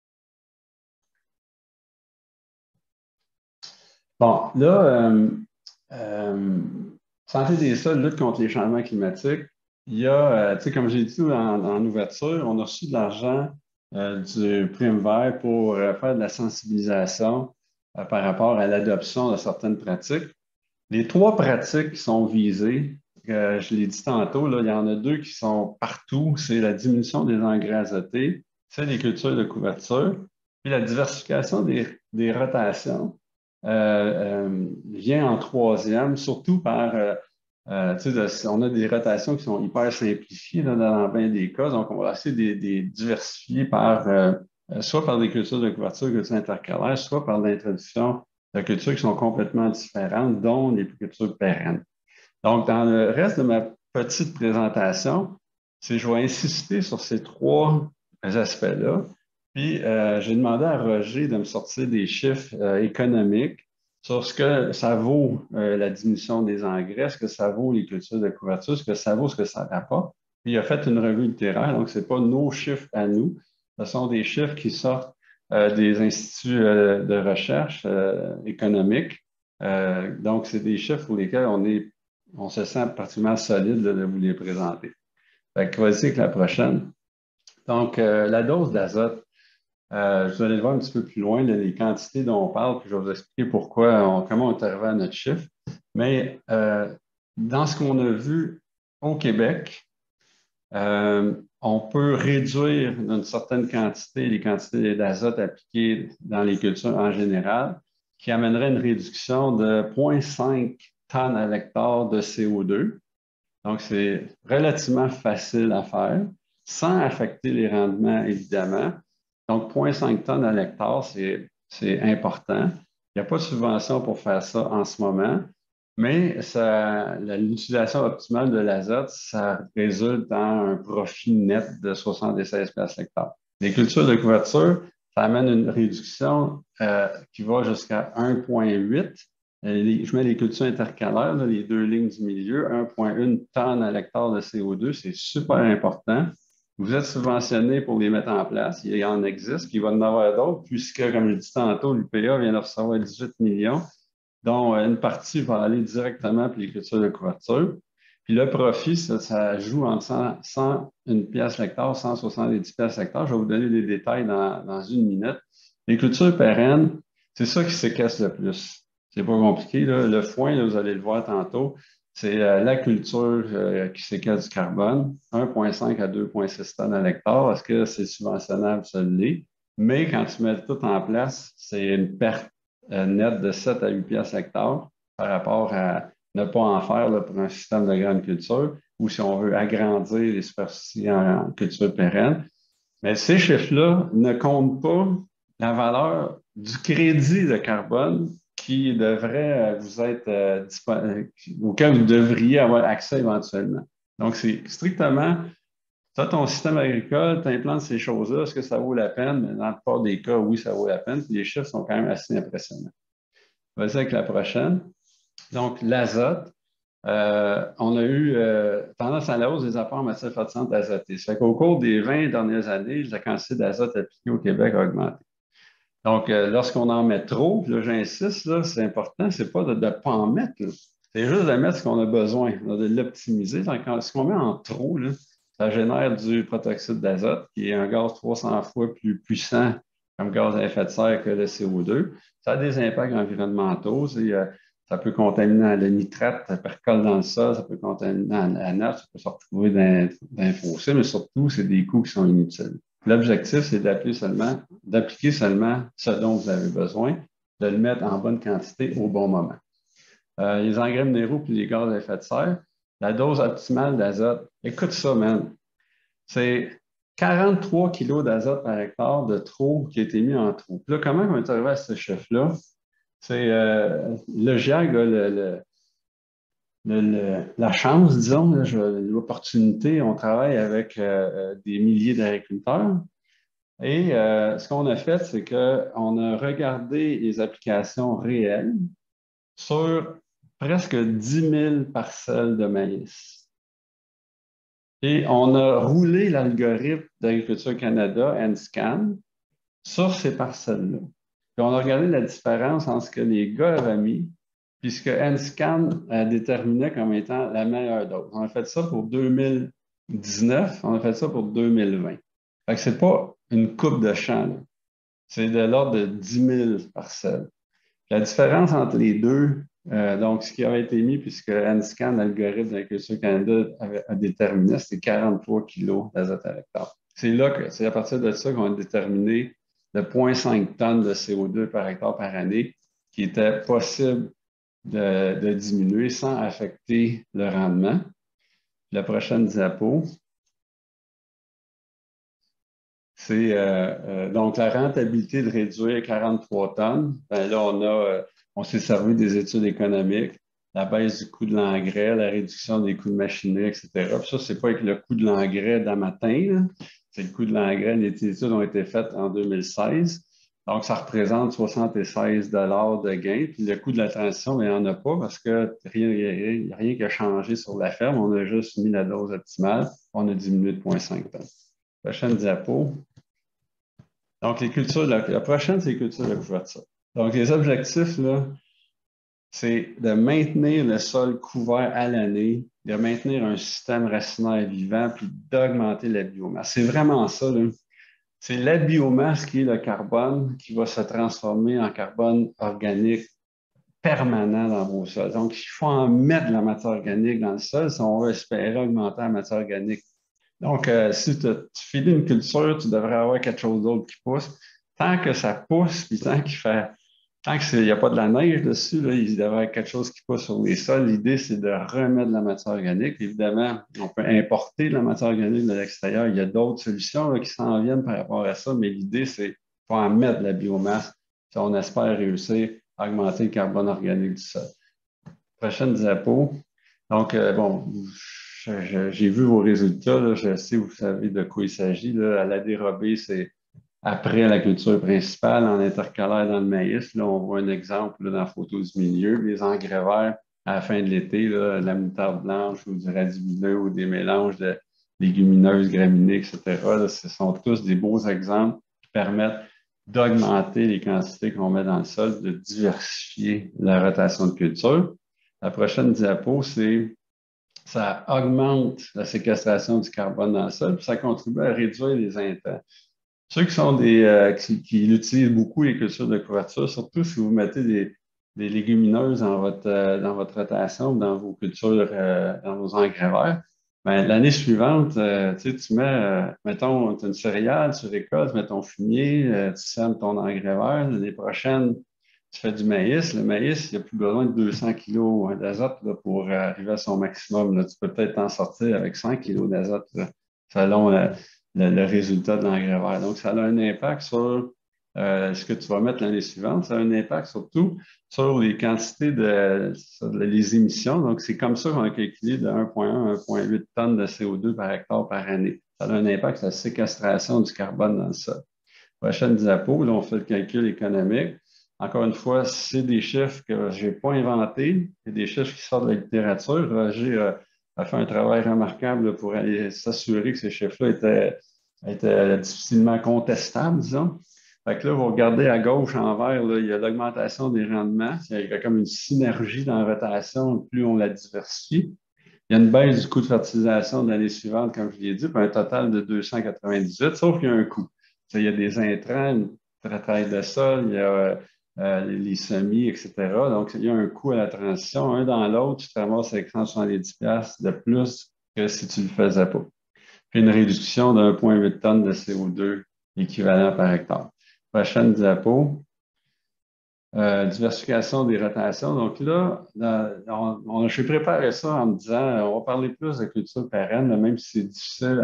Speaker 1: Bon, là, euh, santé des sols, lutte contre les changements climatiques. Il y a, tu sais, comme j'ai dit en ouverture, on a reçu de l'argent du Prime Vert pour faire de la sensibilisation par rapport à l'adoption de certaines pratiques. Les 3 pratiques qui sont visées, je l'ai dit tantôt, là, il y en a 2 qui sont partout. C'est la diminution des engrais azotés, c'est les cultures de couverture, puis la diversification des rotations vient en troisième, surtout par, tu sais, on a des rotations qui sont hyper simplifiées là, dans bien des cas, donc on va essayer de les diversifier soit par des cultures de couverture, cultures intercalaires, soit par l'introduction de cultures qui sont complètement différentes, dont les cultures pérennes. Donc, dans le reste de ma petite présentation, je vais insister sur ces 3 aspects-là. Puis, j'ai demandé à Roger de me sortir des chiffres économiques sur ce que ça vaut la diminution des engrais, ce que ça vaut les cultures de couverture, ce que ça vaut, ce que ça rapporte. Puis, il a fait une revue littéraire, donc ce n'est pas nos chiffres à nous, ce sont des chiffres qui sortent des instituts de recherche économiques. Donc, c'est des chiffres pour lesquels on se sent particulièrement solide de vous les présenter. Fait que voici que la prochaine. Donc, la dose d'azote. Je vais aller le voir un petit peu plus loin, là, les quantités dont on parle, puis je vais vous expliquer comment on est arrivé à notre chiffre. Mais dans ce qu'on a vu au Québec, on peut réduire d'une certaine quantité les quantités d'azote appliquées dans les cultures en général, qui amènerait une réduction de 0,5 tonnes à l'hectare de CO2. Donc, c'est relativement facile à faire, sans affecter les rendements, évidemment. Donc, 0,5 tonnes à l'hectare, c'est important. Il n'y a pas de subvention pour faire ça en ce moment, mais l'utilisation optimale de l'azote, ça résulte dans un profit net de 76 piastres l'hectare. Les cultures de couverture, ça amène une réduction qui va jusqu'à 1,8. Je mets les cultures intercalaires, là, les deux lignes du milieu, 1,1 tonne à l'hectare de CO2, c'est super important. Vous êtes subventionné pour les mettre en place. Il y en existe, il va en avoir d'autres, puisque, comme je le dis tantôt, l'UPA vient de recevoir 18 millions, dont une partie va aller directement pour les cultures de couverture. Puis le profit, ça joue entre 101 pièces l'hectare, 170 pièces l'hectare. Je vais vous donner des détails dans une minute. Les cultures pérennes, c'est ça qui séquestre le plus. C'est pas compliqué, là. Le foin, là, vous allez le voir tantôt, c'est la culture qui séquestre du carbone, 1,5 à 2,6 tonnes à l'hectare. Est-ce que c'est subventionnable? Ça l'est. Mais quand tu mets tout en place, c'est une perte nette de 7 à 8 piastres l'hectare par rapport à ne pas en faire là, pour un système de grande culture ou si on veut agrandir les superficies en culture pérenne. Mais ces chiffres-là ne comptent pas la valeur du crédit de carbone qui devrait vous être auquel vous devriez avoir accès éventuellement. Donc, c'est strictement, tu as ton système agricole, tu implantes ces choses-là, est-ce que ça vaut la peine? Mais dans la plupart des cas, oui, ça vaut la peine. Puis les chiffres sont quand même assez impressionnants. Vas-y avec la prochaine. Donc, l'azote. On a eu tendance à la hausse des apports en matière fertilizante azotée. Ça fait qu'au cours des 20 dernières années, la quantité d'azote appliquée au Québec a augmenté. Donc, lorsqu'on en met trop, là, j'insiste, là, c'est important, c'est pas de ne pas en mettre. C'est juste de mettre ce qu'on a besoin, là, de l'optimiser. Ce qu'on met en trop, là, ça génère du protoxyde d'azote, qui est un gaz 300 fois plus puissant comme gaz à effet de serre que le CO2. Ça a des impacts environnementaux. Ça peut contaminer le nitrate, ça percole dans le sol, ça peut contaminer la nappe, ça peut se retrouver dans un fossé, mais surtout, c'est des coûts qui sont inutiles. L'objectif, c'est d'appliquer seulement ce dont vous avez besoin, de le mettre en bonne quantité au bon moment. Les engrais minéraux puis les gaz à effet de serre, la dose optimale d'azote, écoute ça, man, c'est 43 kg d'azote par hectare de trop qui a été mis en trop. Là, comment on est arrivé à ce chiffre-là? C'est le GIAG a la chance, disons, l'opportunité. On travaille avec des milliers d'agriculteurs. Et ce qu'on a fait, c'est qu'on a regardé les applications réelles sur presque 10 000 parcelles de maïs. Et on a roulé l'algorithme d'Agriculture Canada, NSCAN, sur ces parcelles-là. Puis on a regardé la différence entre ce que les gars avaient mis puis ce que NSCAN déterminait comme étant la meilleure dose. On a fait ça pour 2019, on a fait ça pour 2020. Fait que c'est pas une coupe de champ, là. C'est de l'ordre de 10 000 parcelles. La différence entre les deux, donc ce qui avait été mis, puisque NSCAN, l'algorithme d'Agriculture Canada, a déterminé, c'était 43 kg d'azote à l'hectare. C'est à partir de ça qu'on a déterminé le 0,5 tonnes de CO2 par hectare par année qui était possible de diminuer sans affecter le rendement. La prochaine diapo, c'est donc la rentabilité de réduire 43 tonnes. Ben là, on s'est servi des études économiques, la baisse du coût de l'engrais, la réduction des coûts de machinerie, etc. Puis ça, c'est pas avec le coût de l'engrais d'un matin, là. c'est le coût de l'engrais. Les études ont été faites en 2016. Donc, ça représente 76 de gain. Puis le coût de la transition, il n'y en a pas parce que rien, rien qui a changé sur la ferme. On a juste mis la dose optimale. On a diminué de 0,5 tonnes. Prochaine diapo. Donc, les cultures, la prochaine, c'est les cultures de couverture. Donc, les objectifs, là, c'est de maintenir le sol couvert à l'année, de maintenir un système racinaire vivant, puis d'augmenter la biomasse. C'est vraiment ça, là. C'est la biomasse qui est le carbone qui va se transformer en carbone organique permanent dans vos sols. Donc, il faut en mettre de la matière organique dans le sol si on veut espérer augmenter la matière organique. Donc, si tu files une culture, tu devrais avoir quelque chose d'autre qui pousse. Tant que ça pousse, puis tant qu'il n'y a pas de la neige dessus, là, il devrait y avoir quelque chose qui pousse sur les sols. L'idée, c'est de remettre de la matière organique. Évidemment, on peut importer de la matière organique de l'extérieur. Il y a d'autres solutions là, qui s'en viennent par rapport à ça, mais l'idée, c'est qu'il faut en mettre de la biomasse si on espère réussir à augmenter le carbone organique du sol. Prochaine diapo. Donc, bon, j'ai vu vos résultats. Là, je sais, vous savez de quoi il s'agit. Là. À la dérobée, c'est après la culture principale, en intercalaire dans le maïs. Là, on voit un exemple là, dans la photo du milieu. Les engrais verts à la fin de l'été, là, la moutarde blanche ou du radimineux ou des mélanges de légumineuses, graminées, etc. Là, ce sont tous des beaux exemples qui permettent d'augmenter les quantités qu'on met dans le sol, de diversifier la rotation de culture. La prochaine diapo, c'est ça augmente la séquestration du carbone dans le sol, puis ça contribue à réduire les intrants. Ceux qui sont qui utilisent beaucoup les cultures de couverture, surtout si vous mettez des légumineuses dans votre rotation ou dans vos cultures, dans vos engrais verts, ben, l'année suivante, tu mets, mettons, tu as une céréale, tu récoltes, tu mets ton fumier, tu sèmes ton engrais vert. L'année prochaine, tu fais du maïs. Le maïs, il n'y a plus besoin de 200 kg d'azote là, pour arriver à son maximum. Là. Tu peux peut-être t'en sortir avec 100 kg d'azote là, selon le résultat de l'engrais vert. Donc, ça a un impact sur ce que tu vas mettre l'année suivante. Ça a un impact surtout sur les quantités les émissions. Donc, c'est comme ça qu'on a calculé de 1,1 à 1,8 tonnes de CO2 par hectare par année. Ça a un impact sur la séquestration du carbone dans le sol. Prochaine diapo, là, on fait le calcul économique. Encore une fois, c'est des chiffres que je n'ai pas inventés. C'est des chiffres qui sortent de la littérature. Roger a fait un travail remarquable pour aller s'assurer que ces chiffres-là étaient difficilement contestables, disons. Fait que là, vous regardez à gauche en vert, là, il y a l'augmentation des rendements. Il y a comme une synergie dans la rotation, plus on la diversifie. Il y a une baisse du coût de fertilisation de l'année suivante, comme je l'ai dit, puis un total de 298, sauf qu'il y a un coût. Il y a des intrants, une travail de sol, il y a les semis, etc. Donc, il y a un coût à la transition. Un dans l'autre, tu te ramasses avec 170$ de plus que si tu ne le faisais pas. Puis une réduction de 1,8 tonnes de CO2 équivalent par hectare. Prochaine diapo. Diversification des rotations. Donc là, je suis préparé ça en me disant, on va parler plus de culture pérenne, même si c'est difficile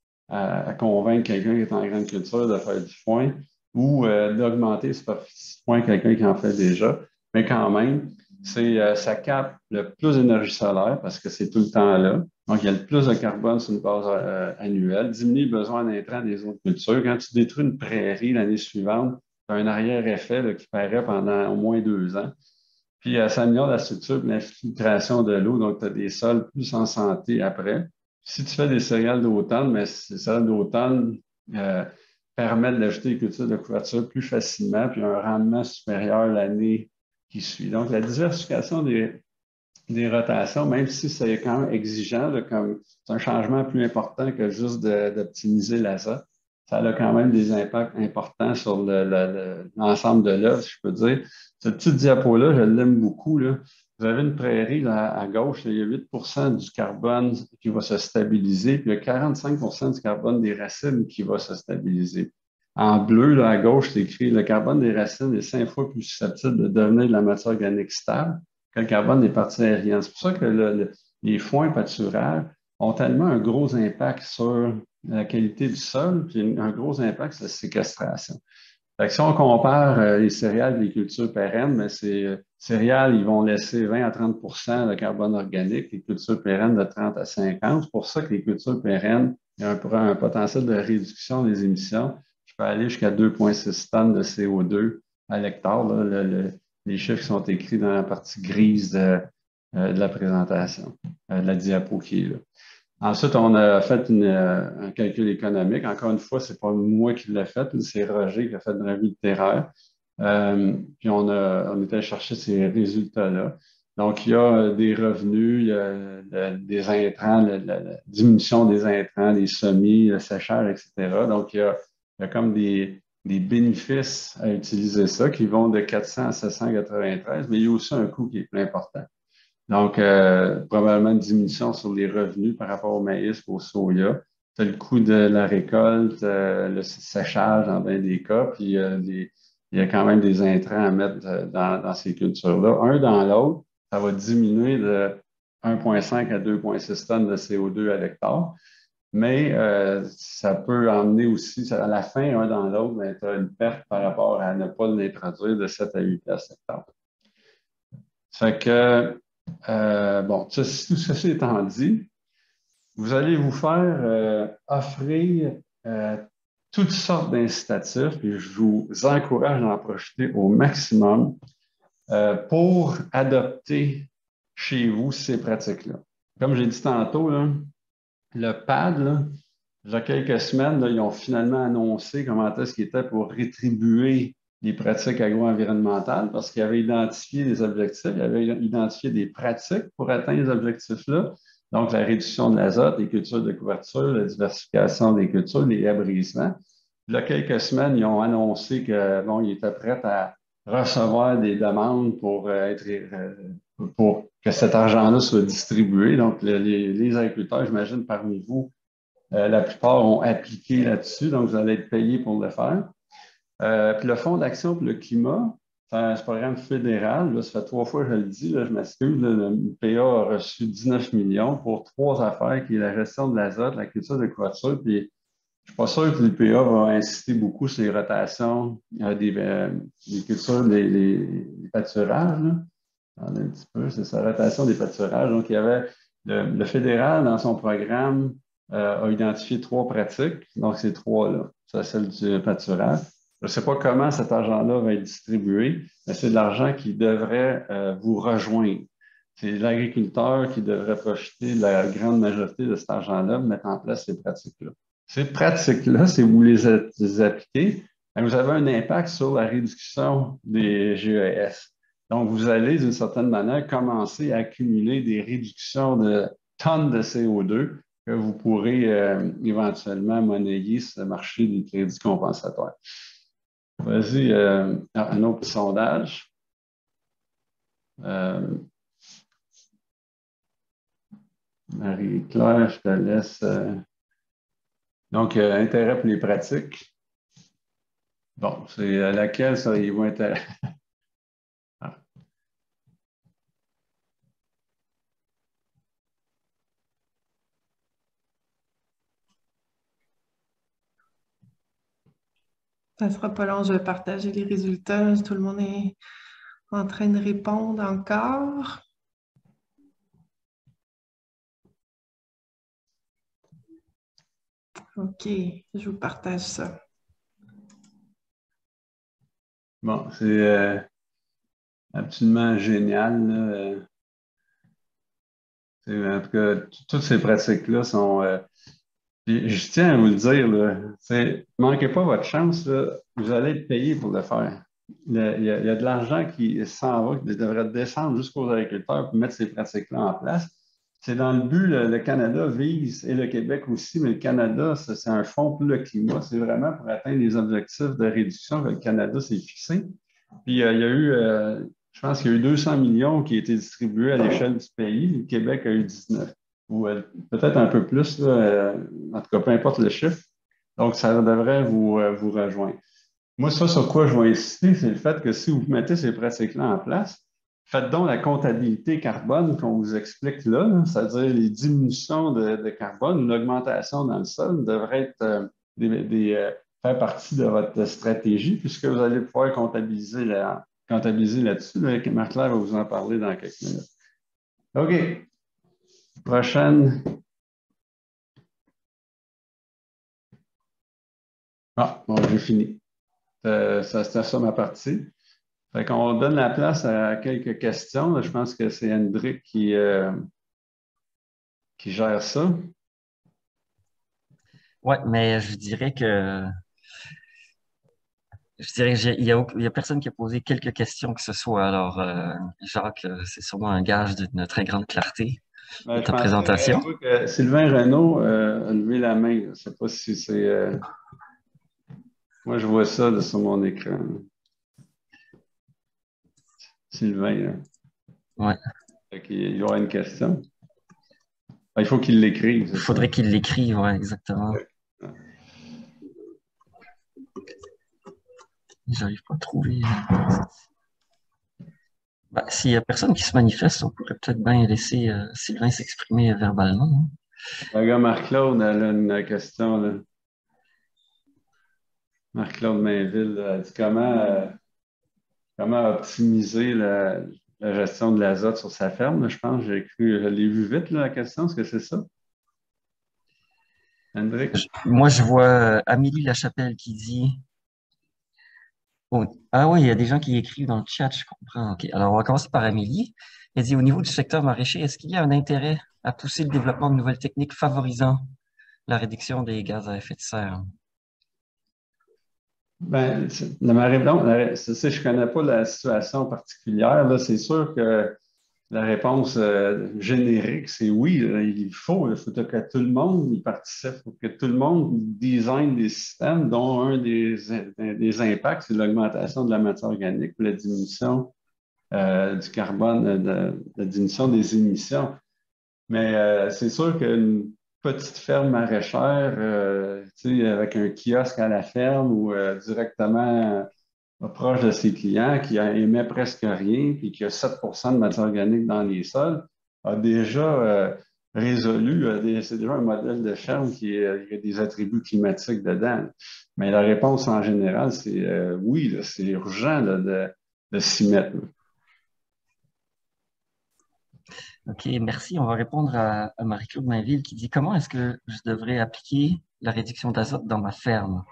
Speaker 1: à convaincre quelqu'un qui est en grande culture de faire du foin ou d'augmenter superficie de foin quelqu'un qui en fait déjà. Mais quand même, ça capte le plus d'énergie solaire parce que c'est tout le temps là. Donc, il y a le plus de carbone sur une base annuelle, diminue le besoin d'intrants des autres cultures. Quand tu détruis une prairie l'année suivante, tu as un arrière-effet là, qui paraît pendant au moins 2 ans. Puis, ça améliore la structure et l'infiltration de l'eau, donc tu as des sols plus en santé après. Si tu fais des céréales d'automne, mais ces céréales d'automne permettent d'ajouter des cultures de couverture plus facilement, puis un rendement supérieur l'année qui suit. Donc, la diversification des rotations, même si c'est quand même exigeant, là, comme c'est un changement plus important que juste d'optimiser l'azote, ça a quand même des impacts importants sur l'ensemble de l'œuvre, si je peux dire. Ce petit diapo-là, je l'aime beaucoup. Là. Vous avez une prairie là, à gauche, là, il y a 8 du carbone qui va se stabiliser, puis il y a 45 du carbone des racines qui va se stabiliser. En bleu, là, à gauche, c'est écrit le carbone des racines est 5 fois plus susceptible de devenir de la matière organique stable que le carbone des parties aériennes. C'est pour ça que les foins pâturaires ont tellement un gros impact sur la qualité du sol, puis un gros impact sur la séquestration. Fait que si on compare les céréales et les cultures pérennes, mais ces céréales, ils vont laisser 20 à 30 de carbone organique, les cultures pérennes de 30 à 50. C'est pour ça que les cultures pérennes il y a un potentiel de réduction des émissions. Je peux aller jusqu'à 2,6 tonnes de CO2 à l'hectare. Les chiffres qui sont écrits dans la partie grise de la présentation, de la diapo qui est là. Ensuite, on a fait un calcul économique. Encore une fois, ce n'est pas moi qui l'ai fait, c'est Roger qui a fait une revue de terrain. Puis on est allé chercher ces résultats-là. Donc, il y a des revenus, il y a des intrants, la diminution des intrants, des semis, le séchage, etc. Donc, il y a comme des bénéfices à utiliser ça qui vont de 400 à 793, mais il y a aussi un coût qui est plus important. Donc, probablement une diminution sur les revenus par rapport au maïs, au soja. C'est le coût de la récolte, le séchage dans bien des cas, puis il y a quand même des intrants à mettre dans ces cultures-là. Un dans l'autre, ça va diminuer de 1,5 à 2,6 tonnes de CO2 à l'hectare. Mais ça peut emmener aussi, à la fin, un dans l'autre, tu as une perte par rapport à ne pas l'introduire de 7 à 8 piastres l'hectare. Ça fait que bon, tout ceci étant dit, vous allez vous faire offrir toutes sortes d'incitatifs, et je vous encourage d'en profiter au maximum pour adopter chez vous ces pratiques-là. Comme j'ai dit tantôt, là, le PAD, là, il y a quelques semaines, là, ils ont finalement annoncé comment est-ce qu'il était pour rétribuer les pratiques agro-environnementales parce qu'ils avaient identifié des objectifs, ils avaient identifié des pratiques pour atteindre les objectifs-là. Donc, la réduction de l'azote, les cultures de couverture, la diversification des cultures, les abrisements. Il y a quelques semaines, ils ont annoncé que bon, ils étaient prêts à recevoir des demandes pour que cet argent-là soit distribué. Donc, les agriculteurs, j'imagine, parmi vous, la plupart ont appliqué là-dessus, donc vous allez être payés pour le faire. Puis le Fonds d'action pour le climat, c'est un programme fédéral. Là, ça fait 3 fois que je le dis, là, je m'excuse. Le PA a reçu 19 millions pour 3 affaires, qui est la gestion de l'azote, la culture de couverture. Puis je ne suis pas sûr que le PA va inciter beaucoup sur les rotations des cultures, des pâturages. Là. Un petit peu, c'est sa rotation des pâturages. Donc, il y avait le fédéral dans son programme a identifié 3 pratiques. Donc, ces 3-là, c'est celle du pâturage. Je ne sais pas comment cet argent-là va être distribué, mais c'est de l'argent qui devrait vous rejoindre. C'est l'agriculteur qui devrait profiter de la grande majorité de cet argent-là, mettre en place ces pratiques-là. Ces pratiques-là, si vous les appliquez, vous avez un impact sur la réduction des GES. Donc, vous allez, d'une certaine manière, commencer à accumuler des réductions de tonnes de CO2 que vous pourrez éventuellement monnayer sur le marché des crédits compensatoires. Vas-y, un autre sondage. Marie-Claire, je te laisse. Donc, intérêt pour les pratiques. Bon, c'est à laquelle ça, ils vont être. Ah.
Speaker 2: Ça ne sera pas long, je vais partager les résultats. Tout le monde est en train de répondre encore. OK, je vous partage ça.
Speaker 1: Bon, c'est absolument génial. Là. En tout cas, toutes ces pratiques-là sont. Puis je tiens à vous le dire, là, ne manquez pas votre chance, là, vous allez être payé pour le faire. Il y a de l'argent qui s'en va, qui devrait descendre jusqu'aux agriculteurs pour mettre ces pratiques-là en place. C'est dans le but, le Canada vise, et le Québec aussi, mais le Canada, c'est un fonds pour le climat. C'est vraiment pour atteindre les objectifs de réduction que le Canada s'est fixé. Puis il y a eu, je pense qu'il y a eu 200 millions qui ont été distribués à l'échelle du pays. Le Québec a eu 19 ou peut-être un peu plus, là, en tout cas, peu importe le chiffre. Donc, ça devrait vous rejoindre. Moi, ça sur quoi je vais insister, c'est le fait que si vous mettez ces pratiques-là en place, faites donc la comptabilité carbone qu'on vous explique là, c'est-à-dire les diminutions de carbone, une augmentation dans le sol devrait être faire partie de votre stratégie puisque vous allez pouvoir comptabiliser là-dessus. Marc-Claire va vous en parler dans quelques minutes. OK. Prochaine Ah, bon, j'ai fini. C'était ça ma partie. Fait qu'on donne la place à quelques questions. Là, je pense que c'est Hendrik qui gère ça.
Speaker 3: Ouais, mais il y a personne qui a posé quelques questions que ce soit. Alors, Jacques, c'est sûrement un gage d'une très grande clarté de
Speaker 1: Je
Speaker 3: ta
Speaker 1: pensais,
Speaker 3: présentation.
Speaker 1: je vois que Sylvain Renaud a levé la main. Je ne sais pas si c'est. Moi, je vois ça là, sur mon écran. Sylvain, là.
Speaker 3: Ouais.
Speaker 1: Il y aura une question. Il faut qu'il l'écrive,
Speaker 3: Il
Speaker 1: c'est ça?
Speaker 3: faudrait qu'il l'écrive, ouais, exactement. J'arrive pas à trouver. S'il y a personne qui se manifeste, on pourrait peut-être bien laisser Sylvain s'exprimer verbalement, hein.
Speaker 1: Le gars Marc-Claude, elle a une question, là. Marc-Claude Mainville, là, elle dit comment optimiser la gestion de l'azote sur sa ferme, là. Je pense, je l'ai vu vite, là, la question. Est-ce que c'est ça? Hendrik?
Speaker 3: Moi, je vois Amélie Lachapelle qui dit. Oh, ah oui, il y a des gens qui écrivent dans le chat, je comprends. OK. Alors, on va commencer par Amélie. Elle dit, au niveau du secteur maraîcher, est-ce qu'il y a un intérêt à pousser le développement de nouvelles techniques favorisant la réduction des gaz à effet de serre?
Speaker 1: Ben, ma réponse, je ne connais pas la situation particulière. Là, c'est sûr que la réponse générique, c'est oui, là, il faut que tout le monde y participe, il faut que tout le monde design des systèmes dont un des impacts, c'est l'augmentation de la matière organique, la diminution du carbone, la diminution des émissions. Mais c'est sûr qu'une petite ferme maraîchère, tu sais, avec un kiosque à la ferme ou directement proche de ses clients, qui émet presque rien, puis qui a 7 de matière organique dans les sols, a déjà résolu, c'est déjà un modèle de ferme qui a des attributs climatiques dedans. Mais la réponse en général, c'est oui, là, c'est urgent là, de s'y mettre.
Speaker 3: OK, merci. On va répondre à Marie-Claude Mainville qui dit, comment est-ce que je devrais appliquer la réduction d'azote dans ma ferme?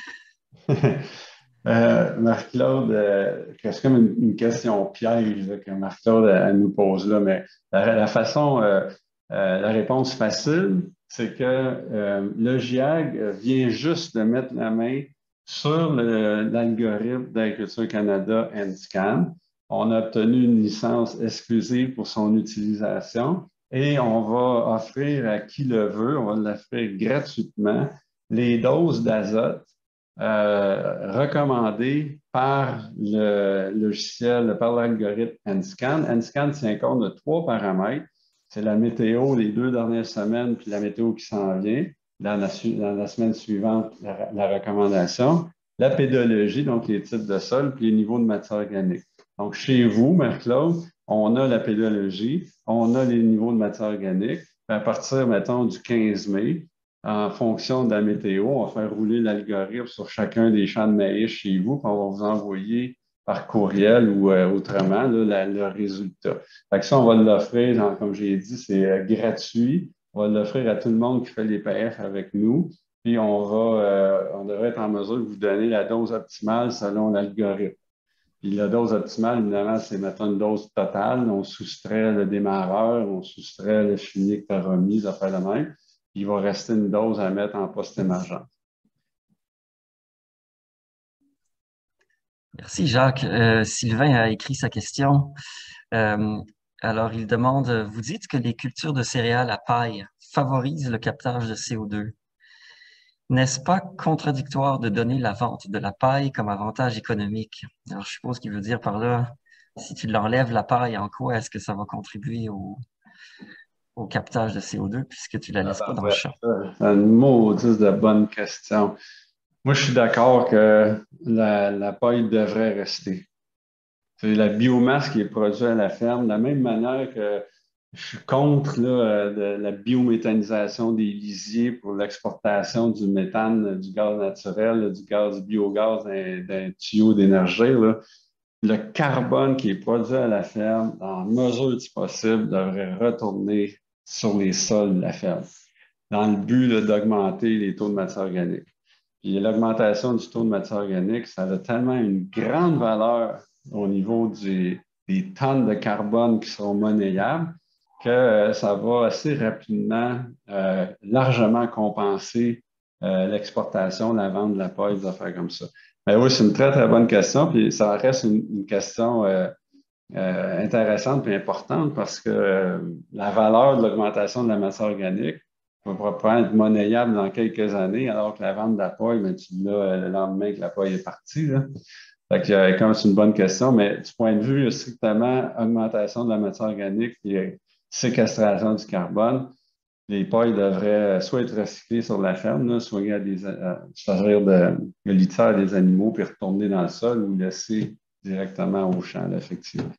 Speaker 1: Marc-Claude, c'est comme une question piège là, que Marc-Claude elle nous pose là, mais la façon, la réponse facile, c'est que le GIAG vient juste de mettre la main sur l'algorithme d'Agriculture Canada NSCAN. On a obtenu une licence exclusive pour son utilisation et on va offrir à qui le veut, on va l'offrir gratuitement, les doses d'azote recommandé par le logiciel, par l'algorithme NSCAN. NSCAN tient compte de 3 paramètres. C'est la météo des 2 dernières semaines, puis la météo qui s'en vient. Dans la semaine suivante, la recommandation. La pédologie, donc les types de sol, puis les niveaux de matière organique. Donc, chez vous, Marc-Claude, on a la pédologie, on a les niveaux de matière organique. À partir, mettons, du 15 mai, en fonction de la météo, on va faire rouler l'algorithme sur chacun des champs de maïs chez vous, puis on va vous envoyer par courriel ou autrement là, le résultat. Fait que ça, on va l'offrir, comme j'ai dit, c'est gratuit. On va l'offrir à tout le monde qui fait les PF avec nous. Puis on devrait être en mesure de vous donner la dose optimale selon l'algorithme. Puis la dose optimale, évidemment, c'est maintenant une dose totale. On soustrait le démarreur, on soustrait le fumier que tu as remis, ça fait le même. Il va rester une dose à mettre en post-émergent.
Speaker 3: Merci, Jacques. Sylvain a écrit sa question. Euh, alors, il demande, vous dites que les cultures de céréales à paille favorisent le captage de CO2. N'est-ce pas contradictoire de donner la vente de la paille comme avantage économique? Alors, je suppose qu'il veut dire par là, si tu l'enlèves la paille, en quoi est-ce que ça va contribuer au captage de CO2 puisque tu la laisses pas dans le champ?
Speaker 1: C'est une maudite de bonne question. Moi, je suis d'accord que la paille devrait rester. C'est la biomasse qui est produite à la ferme, de la même manière que je suis contre là, de la biométhanisation des lisiers pour l'exportation du méthane, du gaz naturel, du gaz, du biogaz d'un tuyau d'énergie. Là. Le carbone qui est produit à la ferme, dans la mesure du possible, devrait retourner sur les sols de la ferme, dans le but d'augmenter les taux de matière organique. Puis l'augmentation du taux de matière organique, ça a tellement une grande valeur au niveau des tonnes de carbone qui seront monnayables que ça va assez rapidement, largement compenser l'exportation, la vente de la paille, des affaires comme ça. Mais oui, c'est une très, très bonne question. Puis ça reste une question intéressante et importante parce que la valeur de l'augmentation de la matière organique va probablement être monnayable dans quelques années, alors que la vente de la paille, ben, tu l'as le lendemain que la paille est partie, là. Fait que, comme c'est une bonne question, mais du point de vue strictement augmentation de la matière organique et séquestration du carbone, les pailles devraient soit être recyclées sur la ferme, là, soit servir de litière des animaux puis retourner dans le sol ou laisser directement au champ, là, effectivement.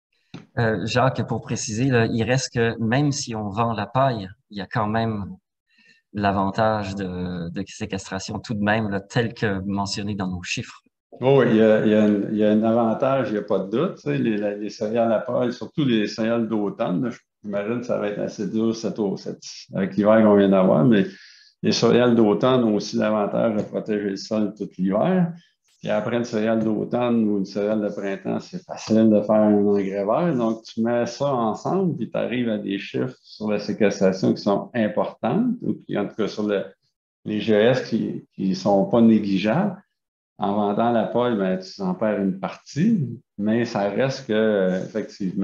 Speaker 3: Jacques, pour préciser, là, il reste que même si on vend la paille, il y a quand même l'avantage de séquestration tout de même, là, tel que mentionné dans nos chiffres.
Speaker 1: Oui, il y a un avantage, il n'y a pas de doute. Tu sais, les céréales à paille, surtout les céréales d'automne, là, j'imagine que ça va être assez dur avec l'hiver qu'on vient d'avoir, mais les céréales d'automne ont aussi l'avantage de protéger le sol tout l'hiver. Puis après une céréale d'automne ou une céréale de printemps, c'est facile de faire un engrais vert. Donc, tu mets ça ensemble, puis tu arrives à des chiffres sur la séquestration qui sont importantes, ou puis en tout cas sur les GES qui ne sont pas négligeables. En vendant la paille, ben, tu en perds une partie, mais ça reste que, effectivement,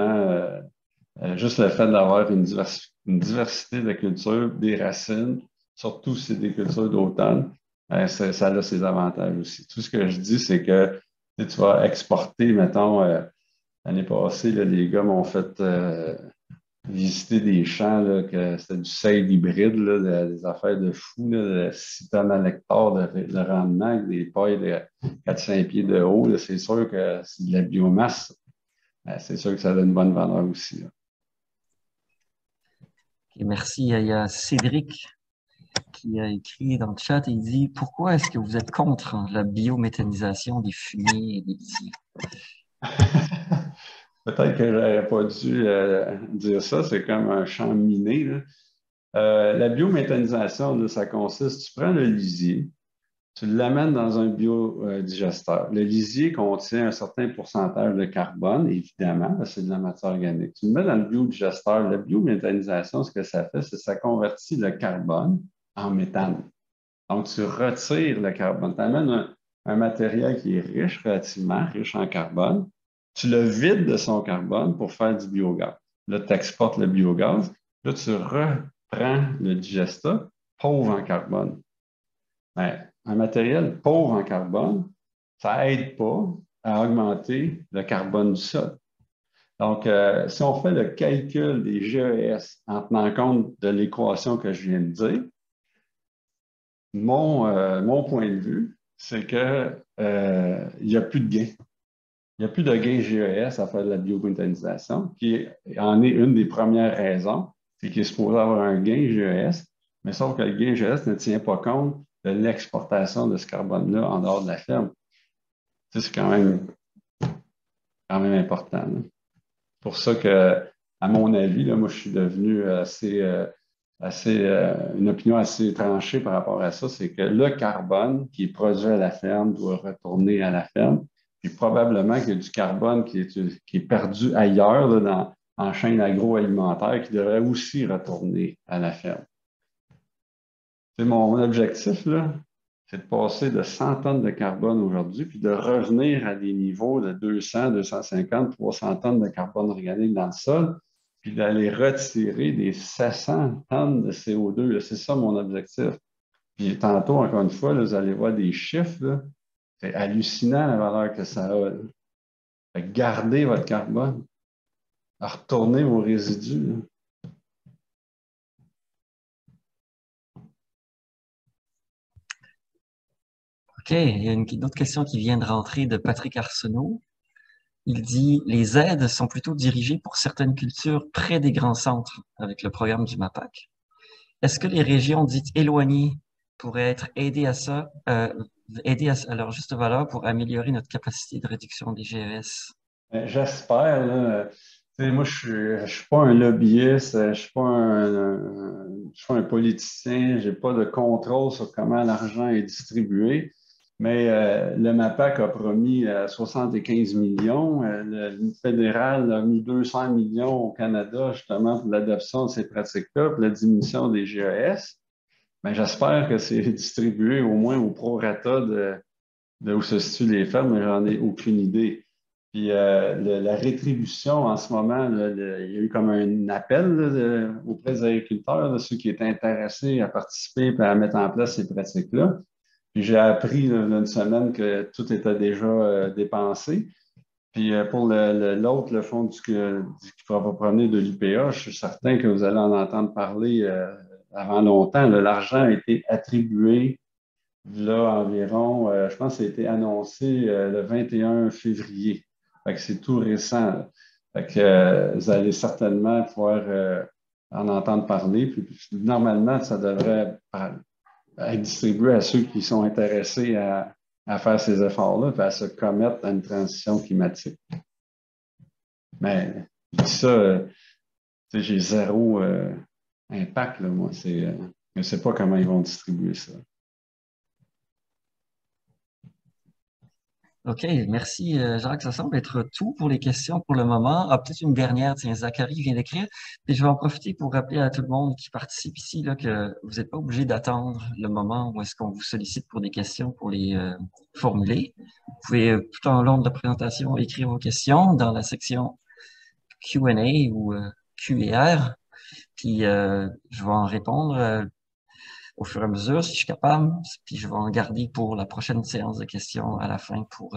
Speaker 1: juste le fait d'avoir une diversité de cultures, des racines, surtout si c'est des cultures d'automne, ça a ses avantages aussi. Tout ce que je dis, c'est que tu vas exporter, mettons, l'année passée, là, les gars m'ont fait visiter des champs, là, que c'était du sel hybride, là, des affaires de fou, là, de 6 tonnes à l'hectare de rendement avec des pailles de 4-5 pieds de haut. C'est sûr que c'est de la biomasse. C'est sûr que ça a une bonne valeur aussi, là.
Speaker 3: Et merci. Il y a Cédric qui a écrit dans le chat et il dit « Pourquoi est-ce que vous êtes contre la biométhanisation des fumiers et des litiers? »
Speaker 1: Peut-être que je n'aurais pas dû dire ça, c'est comme un champ miné, là. La biométhanisation, là, ça consiste, tu prends le lisier, tu l'amènes dans un biodigesteur. Le lisier contient un certain pourcentage de carbone, évidemment, c'est de la matière organique. Tu le mets dans le biodigesteur. La biométhanisation, ce que ça fait, c'est que ça convertit le carbone en méthane. Donc, tu retires le carbone. Tu amènes un matériel qui est riche, relativement riche en carbone. Tu le vides de son carbone pour faire du biogaz. Là, tu exportes le biogaz. Là, tu reprends le digestat, pauvre en carbone. Ben, un matériel pauvre en carbone, ça n'aide pas à augmenter le carbone du sol. Donc, si on fait le calcul des GES en tenant compte de l'équation que je viens de dire, mon point de vue, c'est que il n'y a plus de gain. Il n'y a plus de gain GES à faire de la biométhanisation, qui en est une des premières raisons, c'est qu'il est supposé avoir un gain GES, mais sauf que le gain GES ne tient pas compte de l'exportation de ce carbone-là en dehors de la ferme. C'est quand même important, là. C'est pour ça que, à mon avis, là, moi, je suis devenu une opinion assez tranchée par rapport à ça, c'est que le carbone qui est produit à la ferme doit retourner à la ferme. Puis probablement qu'il y a du carbone qui est perdu ailleurs, là, en chaîne agroalimentaire, qui devrait aussi retourner à la ferme. C'est mon objectif, là, c'est de passer de 100 tonnes de carbone aujourd'hui, puis de revenir à des niveaux de 200, 250, 300 tonnes de carbone organique dans le sol, puis d'aller retirer des 700 tonnes de CO2. C'est ça mon objectif. Puis tantôt, encore une fois, là, vous allez voir des chiffres, là. C'est hallucinant la valeur que ça a, là. Gardez votre carbone, retournez vos résidus, là.
Speaker 3: OK, il y a une autre question qui vient de rentrer de Patrick Arsenault. Il dit « Les aides sont plutôt dirigées pour certaines cultures près des grands centres avec le programme du MAPAC. Est-ce que les régions dites éloignées pourraient être aidées à leur juste valeur pour améliorer notre capacité de réduction des GES? »
Speaker 1: J'espère, là, Moi, je suis pas un lobbyiste, je suis pas un politicien, j'ai pas de contrôle sur comment l'argent est distribué. Mais le MAPAC a promis 75 millions. Le fédéral a mis 200 millions au Canada justement pour l'adoption de ces pratiques-là, pour la diminution des GES. Mais j'espère que c'est distribué au moins au prorata de où se situent les fermes, mais j'en ai aucune idée. Puis la rétribution en ce moment, là, il y a eu comme un appel là, auprès des agriculteurs, là, ceux qui étaient intéressés à participer et à mettre en place ces pratiques-là. Puis j'ai appris là, une semaine que tout était déjà dépensé. Puis pour l'autre, le fonds qui va provenir de l'UPA, je suis certain que vous allez en entendre parler avant longtemps. L'argent a été attribué là environ, je pense que ça a été annoncé le 21 février. Fait que c'est tout récent. Là. Fait que vous allez certainement pouvoir en entendre parler. Puis, normalement, ça devrait être distribué à ceux qui sont intéressés à faire ces efforts-là, puis à se commettre à une transition climatique. Mais je dis ça, j'ai zéro impact, là, moi. Je ne sais pas comment ils vont distribuer ça.
Speaker 3: OK, merci Jacques. Ça semble être tout pour les questions pour le moment. Ah, peut-être une dernière, tiens, Zachary vient d'écrire. Puis je vais en profiter pour rappeler à tout le monde qui participe ici là, que vous n'êtes pas obligé d'attendre le moment où est-ce qu'on vous sollicite pour des questions pour les formuler. Vous pouvez tout au long de la présentation écrire vos questions dans la section Q&A ou Q&R. Puis je vais en répondre au fur et à mesure, si je suis capable. Puis je vais en garder pour la prochaine séance de questions à la fin pour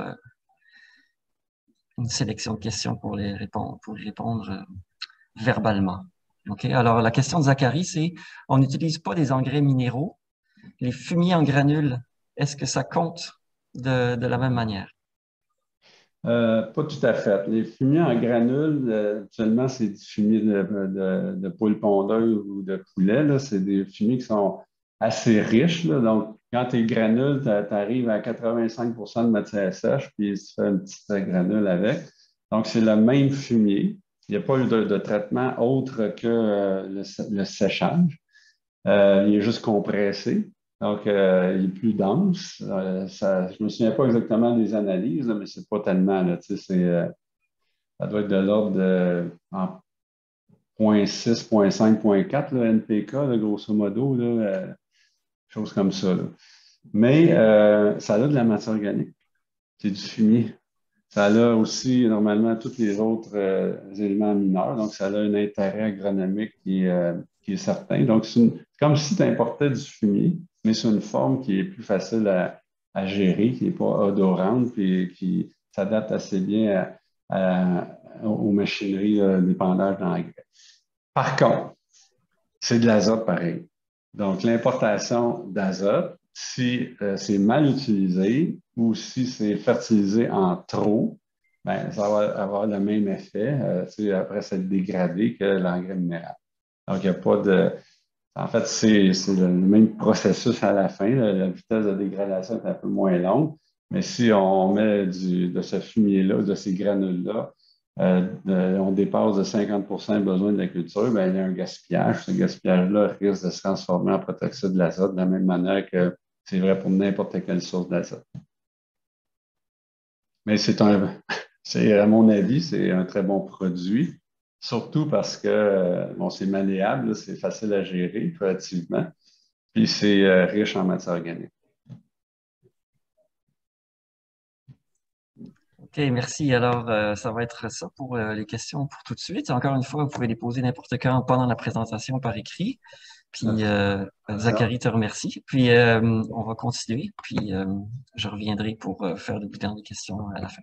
Speaker 3: une sélection de questions pour y répondre verbalement. OK? Alors, la question de Zachary, c'est on n'utilise pas des engrais minéraux. Les fumiers en granules, est-ce que ça compte de la même manière?
Speaker 1: Pas tout à fait. Les fumiers en granules, actuellement, c'est du fumier de poule pondeuse ou de poulet. C'est des fumiers qui sont assez riches. Là. Donc, quand tu es granule, tu arrives à 85 de matière sèche, puis tu fais une petite granule avec. Donc, c'est le même fumier. Il n'y a pas eu de traitement autre que le séchage. Il est juste compressé. Donc, il est plus dense. Je ne me souviens pas exactement des analyses, là, mais c'est pas tellement. Là, ça doit être de l'ordre de 0,6, 0,5, 0,4 NPK, là, grosso modo, là, chose comme ça. Là. Mais ça a de la matière organique. C'est du fumier. Ça a aussi, normalement, tous les autres éléments mineurs. Donc, ça a un intérêt agronomique qui est certain. Donc, c'est comme si tu importais du fumier, mais c'est une forme qui est plus facile à gérer, qui n'est pas odorante, puis qui s'adapte assez bien aux machineries d'épandage d'engrais. Par contre, c'est de l'azote pareil. Donc, l'importation d'azote, si c'est mal utilisé ou si c'est fertilisé en trop, ben, ça va avoir le même effet, après s'être dégradé que l'engrais minéral. Donc, il n'y a pas de. En fait, c'est le même processus à la fin. Là. La vitesse de dégradation est un peu moins longue. Mais si on met de ce fumier-là, de ces granules-là, on dépasse de 50 besoin de la culture, bien, il y a un gaspillage. Ce gaspillage-là risque de se transformer en protoxyde d'azote de la même manière que c'est vrai pour n'importe quelle source d'azote. Mais à mon avis, c'est un très bon produit, surtout parce que bon, c'est malléable, c'est facile à gérer relativement, puis c'est riche en matière organique.
Speaker 3: OK, merci. Alors, ça va être ça pour les questions pour tout de suite. Encore une fois, vous pouvez les poser n'importe quand pendant la présentation par écrit. Puis, Zachary te remercie. Puis, on va continuer. Puis, je reviendrai pour faire le bilan des questions à la fin.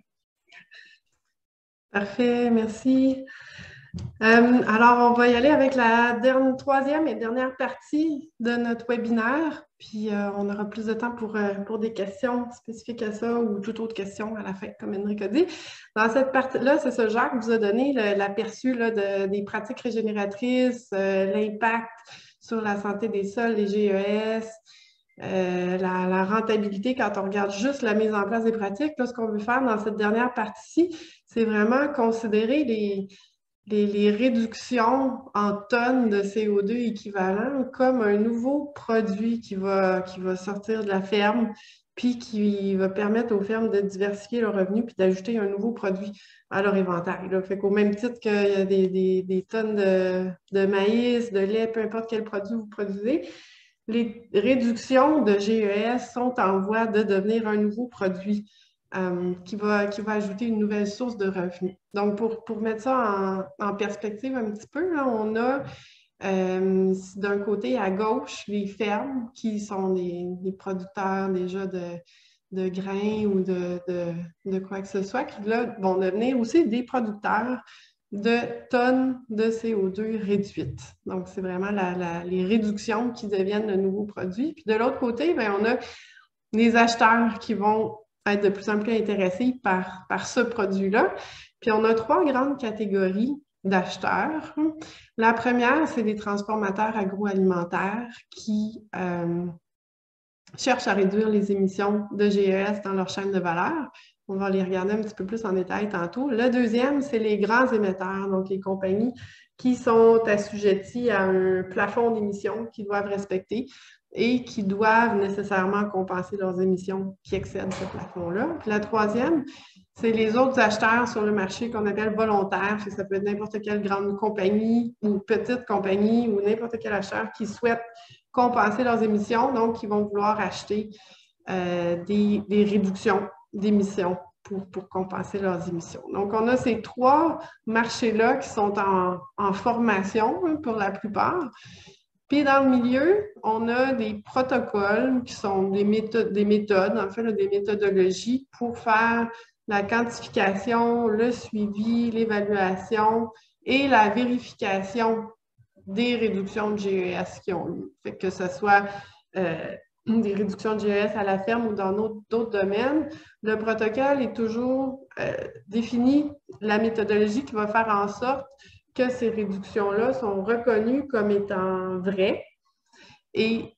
Speaker 2: Parfait, merci. Alors, on va y aller avec la troisième et dernière partie de notre webinaire. Puis, on aura plus de temps pour des questions spécifiques à ça ou toute autre question à la fin, comme Henrik a dit. Dans cette partie-là, c'est ça, Jacques vous a donné l'aperçu des pratiques régénératrices, l'impact sur la santé des sols, les GES, la rentabilité quand on regarde juste la mise en place des pratiques. Là, ce qu'on veut faire dans cette dernière partie, c'est vraiment considérer les réductions en tonnes de CO2 équivalent comme un nouveau produit qui va sortir de la ferme, puis qui va permettre aux fermes de diversifier leurs revenus puis d'ajouter un nouveau produit à leur inventaire. Là. Fait qu'au même titre qu'il y a des tonnes de maïs, de lait, peu importe quel produit vous produisez, les réductions de GES sont en voie de devenir un nouveau produit qui va ajouter une nouvelle source de revenus. Donc, pour mettre ça en perspective un petit peu, là, on a d'un côté à gauche les fermes qui sont des producteurs déjà de grains ou de quoi que ce soit, qui là vont devenir aussi des producteurs de tonnes de CO2 réduites. Donc, c'est vraiment les réductions qui deviennent le nouveau produit. Puis de l'autre côté, bien, on a les acheteurs qui vont être de plus en plus intéressés par ce produit-là. Puis on a 3 grandes catégories d'acheteurs. La première, c'est des transformateurs agroalimentaires qui cherchent à réduire les émissions de GES dans leur chaîne de valeur. On va les regarder un petit peu plus en détail tantôt. Le deuxième, c'est les grands émetteurs, donc les compagnies qui sont assujetties à un plafond d'émissions qu'ils doivent respecter et qui doivent nécessairement compenser leurs émissions qui excèdent ce plafond-là. Puis la troisième, c'est les autres acheteurs sur le marché qu'on appelle volontaires. Ça peut être n'importe quelle grande compagnie ou petite compagnie ou n'importe quel acheteur qui souhaite compenser leurs émissions, donc qui vont vouloir acheter des réductions d'émissions pour compenser leurs émissions. Donc, on a ces 3 marchés-là qui sont en formation pour la plupart. Puis dans le milieu, on a des protocoles qui sont des méthodes, en fait, là, des méthodologies pour faire la quantification, le suivi, l'évaluation et la vérification des réductions de GES qui ont eu. Fait que ce soit des réductions de GES à la ferme ou dans d'autres domaines, le protocole est toujours défini, la méthodologie qui va faire en sorte que ces réductions-là sont reconnues comme étant vraies et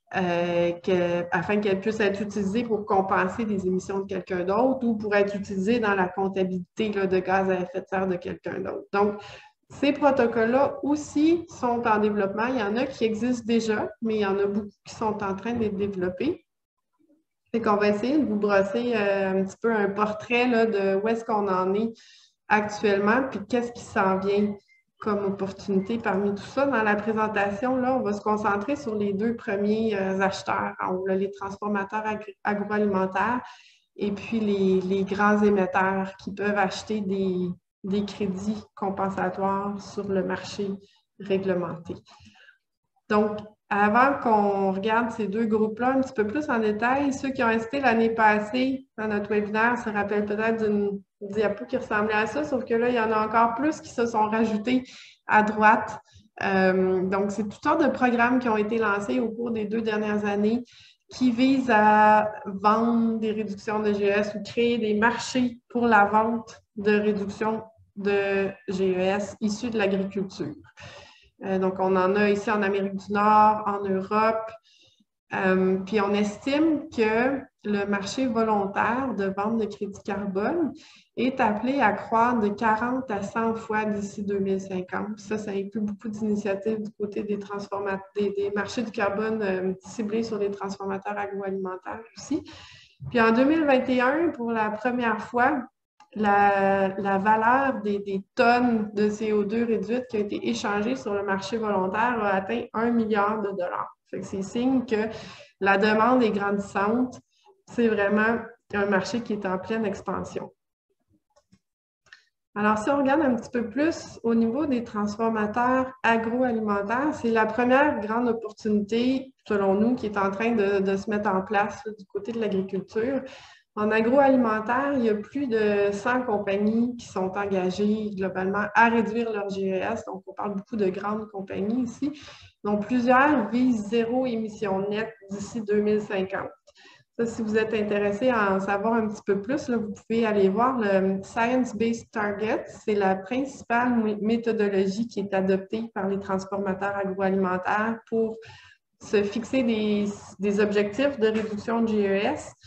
Speaker 2: afin qu'elles puissent être utilisées pour compenser des émissions de quelqu'un d'autre ou pour être utilisées dans la comptabilité là, de gaz à effet de serre de quelqu'un d'autre. Donc, ces protocoles-là aussi sont en développement. Il y en a qui existent déjà, mais il y en a beaucoup qui sont en train d'être développés. Fait qu'on va essayer de vous brosser un petit peu un portrait là, de où est-ce qu'on en est actuellement, puis qu'est-ce qui s'en vient comme opportunité parmi tout ça. Dans la présentation, là, on va se concentrer sur les 2 premiers acheteurs, en haut, là, les transformateurs agroalimentaires et puis les grands émetteurs qui peuvent acheter des crédits compensatoires sur le marché réglementé. Donc, avant qu'on regarde ces 2 groupes-là un petit peu plus en détail, ceux qui ont assisté l'année passée dans notre webinaire se rappellent peut-être d'une diapo qui ressemblait à ça, sauf que là, il y en a encore plus qui se sont rajoutés à droite. Donc, c'est toutes sortes de programmes qui ont été lancés au cours des 2 dernières années qui visent à vendre des réductions de GES ou créer des marchés pour la vente de réductions de GES issues de l'agriculture. Donc, on en a ici en Amérique du Nord, en Europe. Puis, on estime que le marché volontaire de vente de crédit carbone est appelé à croître de 40 à 100 fois d'ici 2050. Ça inclut beaucoup d'initiatives du côté des marchés du carbone ciblés sur les transformateurs agroalimentaires aussi. Puis, en 2021, pour la première fois, la valeur des tonnes de CO2 réduites qui a été échangée sur le marché volontaire a atteint 1 milliard de dollars. C'est signe que la demande est grandissante. C'est vraiment un marché qui est en pleine expansion. Alors, si on regarde un petit peu plus au niveau des transformateurs agroalimentaires, c'est la première grande opportunité, selon nous, qui est en train de se mettre en place là, du côté de l'agriculture. En agroalimentaire, il y a plus de 100 compagnies qui sont engagées globalement à réduire leur GES. Donc, on parle beaucoup de grandes compagnies ici. Donc, plusieurs visent 0 émission nette d'ici 2050. Ça, si vous êtes intéressé à en savoir un petit peu plus, là, vous pouvez aller voir le Science-Based Target. C'est la principale méthodologie qui est adoptée par les transformateurs agroalimentaires pour se fixer des objectifs de réduction de GES.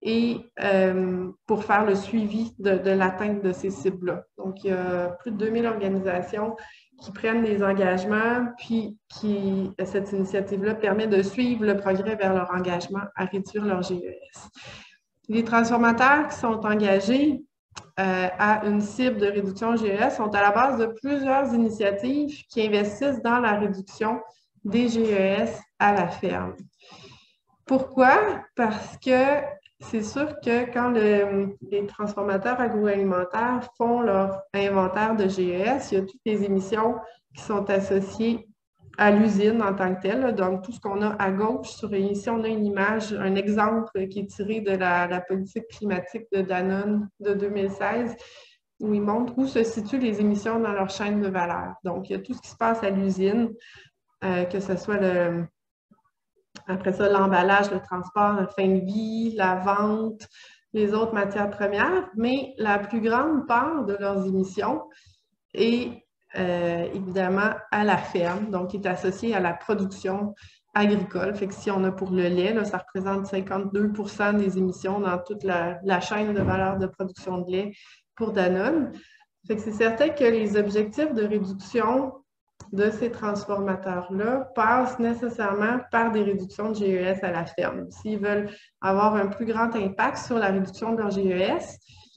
Speaker 2: et pour faire le suivi de l'atteinte de ces cibles-là. Donc, il y a plus de 2000 organisations qui prennent des engagements, puis cette initiative-là permet de suivre le progrès vers leur engagement à réduire leur GES. Les transformateurs qui sont engagés à une cible de réduction GES sont à la base de plusieurs initiatives qui investissent dans la réduction des GES à la ferme. Pourquoi? Parce que c'est sûr que quand les transformateurs agroalimentaires font leur inventaire de GES, il y a toutes les émissions qui sont associées à l'usine en tant que telle. Donc, tout ce qu'on a à gauche, ici, on a une image, un exemple qui est tiré de la politique climatique de Danone de 2016, où il montre où se situent les émissions dans leur chaîne de valeur. Donc, il y a tout ce qui se passe à l'usine, que ce soit après ça, l'emballage, le transport, la fin de vie, la vente, les autres matières premières, mais la plus grande part de leurs émissions est évidemment à la ferme, donc est associée à la production agricole. Fait que si on a pour le lait, là, ça représente 52% des émissions dans toute la chaîne de valeur de production de lait pour Danone. Fait que c'est certain que les objectifs de réduction de ces transformateurs-là passent nécessairement par des réductions de GES à la ferme. S'ils veulent avoir un plus grand impact sur la réduction de leur GES,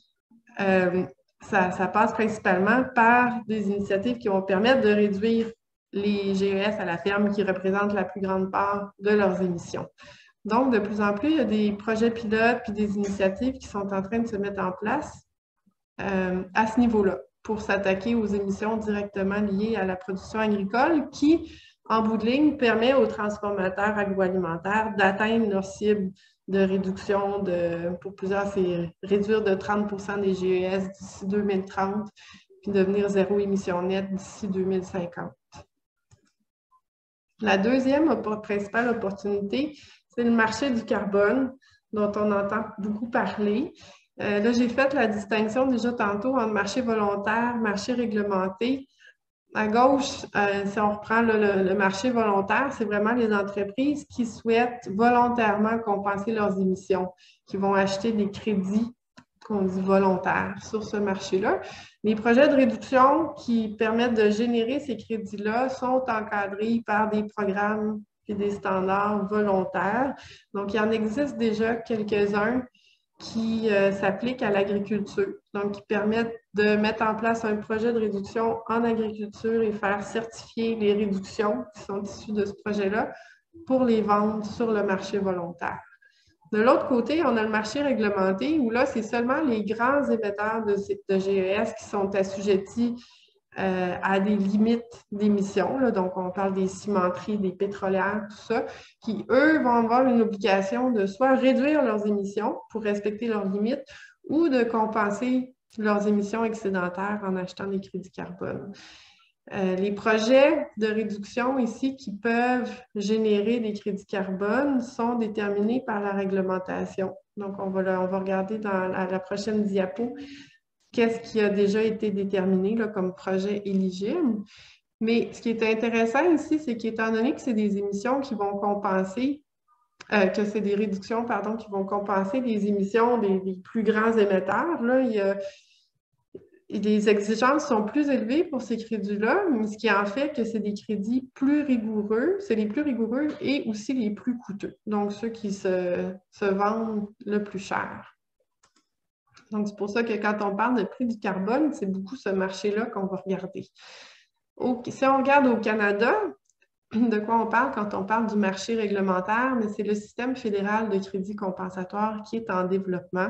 Speaker 2: ça passe principalement par des initiatives qui vont permettre de réduire les GES à la ferme qui représentent la plus grande part de leurs émissions. Donc, de plus en plus, il y a des projets pilotes puis des initiatives qui sont en train de se mettre en place à ce niveau-là, pour s'attaquer aux émissions directement liées à la production agricole qui, en bout de ligne, permet aux transformateurs agroalimentaires d'atteindre leur cible de réduction pour plusieurs, c'est réduire de 30% des GES d'ici 2030, puis devenir zéro émission nette d'ici 2050. La deuxième principale opportunité, c'est le marché du carbone, dont on entend beaucoup parler. Là, j'ai fait la distinction déjà tantôt entre marché volontaire, marché réglementé. À gauche, si on reprend le marché volontaire, c'est vraiment les entreprises qui souhaitent volontairement compenser leurs émissions, qui vont acheter des crédits qu'on dit volontaires sur ce marché-là. Les projets de réduction qui permettent de générer ces crédits-là sont encadrés par des programmes et des standards volontaires. Donc, il y en existe déjà quelques-uns qui s'appliquent à l'agriculture, donc qui permettent de mettre en place un projet de réduction en agriculture et faire certifier les réductions qui sont issues de ce projet-là pour les vendre sur le marché volontaire. De l'autre côté, on a le marché réglementé où là, c'est seulement les grands émetteurs de GES qui sont assujettis à des limites d'émissions. Donc, on parle des cimenteries, des pétrolières, tout ça, qui, eux, vont avoir une obligation de soit réduire leurs émissions pour respecter leurs limites ou de compenser leurs émissions excédentaires en achetant des crédits carbone. Les projets de réduction ici qui peuvent générer des crédits carbone sont déterminés par la réglementation. Donc, on va regarder dans la prochaine diapo qu'est-ce qui a déjà été déterminé là, comme projet éligible. Mais ce qui est intéressant ici, c'est qu'étant donné que c'est des émissions qui vont compenser, que c'est des réductions, pardon, qui vont compenser les émissions des plus grands émetteurs, là, les exigences sont plus élevées pour ces crédits-là, mais ce qui en fait que c'est des crédits plus rigoureux, c'est les plus rigoureux et aussi les plus coûteux, donc ceux qui se vendent le plus cher. Donc, c'est pour ça que quand on parle de prix du carbone, c'est beaucoup ce marché-là qu'on va regarder. Si on regarde au Canada, de quoi on parle quand on parle du marché réglementaire, mais c'est le système fédéral de crédit compensatoire qui est en développement.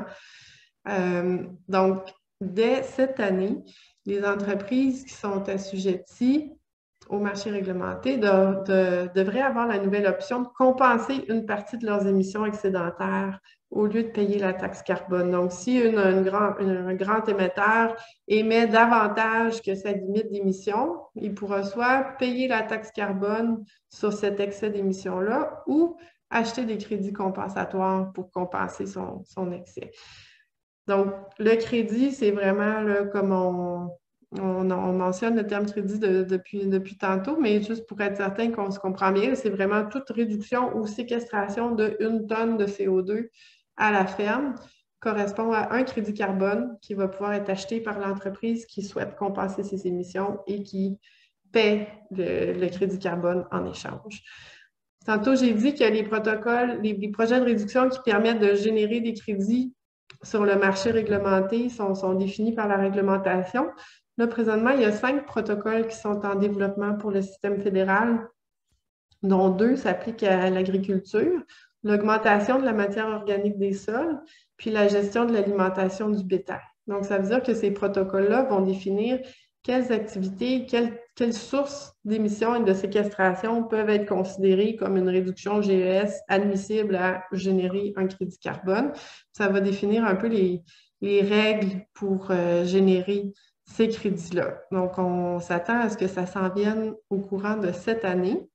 Speaker 2: Donc, dès cette année, les entreprises qui sont assujetties au marché réglementé devraient avoir la nouvelle option de compenser une partie de leurs émissions excédentaires au lieu de payer la taxe carbone. Donc, si un grand émetteur émet davantage que sa limite d'émission, il pourra soit payer la taxe carbone sur cet excès d'émissions-là ou acheter des crédits compensatoires pour compenser son excès. Donc, le crédit, c'est vraiment là, comme on mentionne le terme crédit depuis tantôt, mais juste pour être certain qu'on se comprend bien, c'est vraiment toute réduction ou séquestration de 1 tonne de CO2 à la ferme correspond à un crédit carbone qui va pouvoir être acheté par l'entreprise qui souhaite compenser ses émissions et qui paie le crédit carbone en échange. Tantôt, j'ai dit que les protocoles, les projets de réduction qui permettent de générer des crédits sur le marché réglementé sont définis par la réglementation. Là, présentement, il y a 5 protocoles qui sont en développement pour le système fédéral, dont 2 s'appliquent à l'agriculture, l'augmentation de la matière organique des sols, puis la gestion de l'alimentation du bétail. Donc, ça veut dire que ces protocoles-là vont définir quelles activités, quelles sources d'émissions et de séquestration peuvent être considérées comme une réduction GES admissible à générer un crédit carbone. Ça va définir un peu les règles pour générer ces crédits-là. Donc, on s'attend à ce que ça s'en vienne au courant de cette année.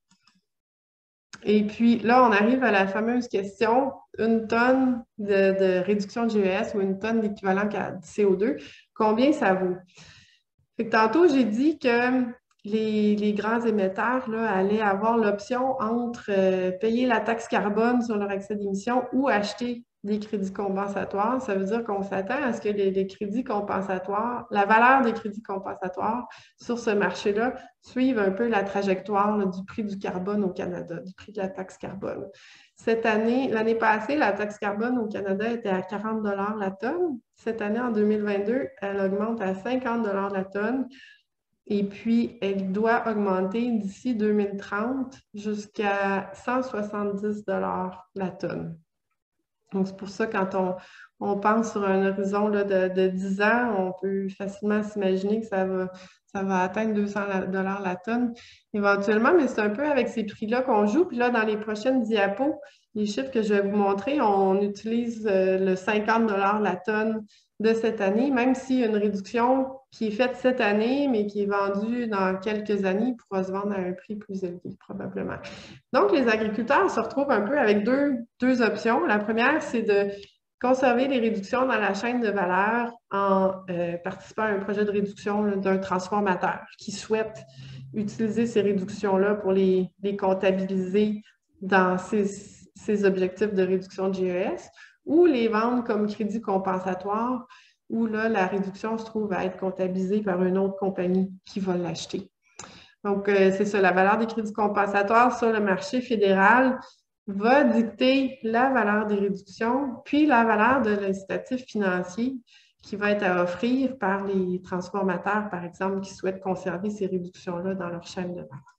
Speaker 2: Et puis là, on arrive à la fameuse question, une tonne de réduction de GES ou une tonne d'équivalent CO2, combien ça vaut? Fait que tantôt, j'ai dit que les grands émetteurs là, allaient avoir l'option entre payer la taxe carbone sur leur accès d'émission ou acheter des crédits compensatoires. Ça veut dire qu'on s'attend à ce que les crédits compensatoires, la valeur des crédits compensatoires sur ce marché-là suive un peu la trajectoire là, du prix du carbone au Canada, du prix de la taxe carbone. Cette année, l'année passée, la taxe carbone au Canada était à 40 $ la tonne. Cette année, en 2022, elle augmente à 50 $ la tonne. Et puis, elle doit augmenter d'ici 2030 jusqu'à 170 $ la tonne. Donc, c'est pour ça, quand on pense sur un horizon là, de 10 ans, on peut facilement s'imaginer que ça va atteindre 200 $ la tonne éventuellement, mais c'est un peu avec ces prix-là qu'on joue. Puis là, dans les prochaines diapos, les chiffres que je vais vous montrer, on utilise le 50 $ la tonne de cette année, même s'il y a une réduction qui est faite cette année, mais qui est vendue dans quelques années, il pourra se vendre à un prix plus élevé, probablement. Donc, les agriculteurs se retrouvent un peu avec deux options. La première, c'est de conserver les réductions dans la chaîne de valeur en participant à un projet de réduction d'un transformateur qui souhaite utiliser ces réductions-là pour les comptabiliser dans ses objectifs de réduction de GES, ou les vendre comme crédit compensatoire, où là, la réduction se trouve à être comptabilisée par une autre compagnie qui va l'acheter. Donc, c'est ça, la valeur des crédits compensatoires sur le marché fédéral va dicter la valeur des réductions, puis la valeur de l'incitatif financier qui va être à offrir par les transformateurs, par exemple, qui souhaitent conserver ces réductions-là dans leur chaîne de valeur.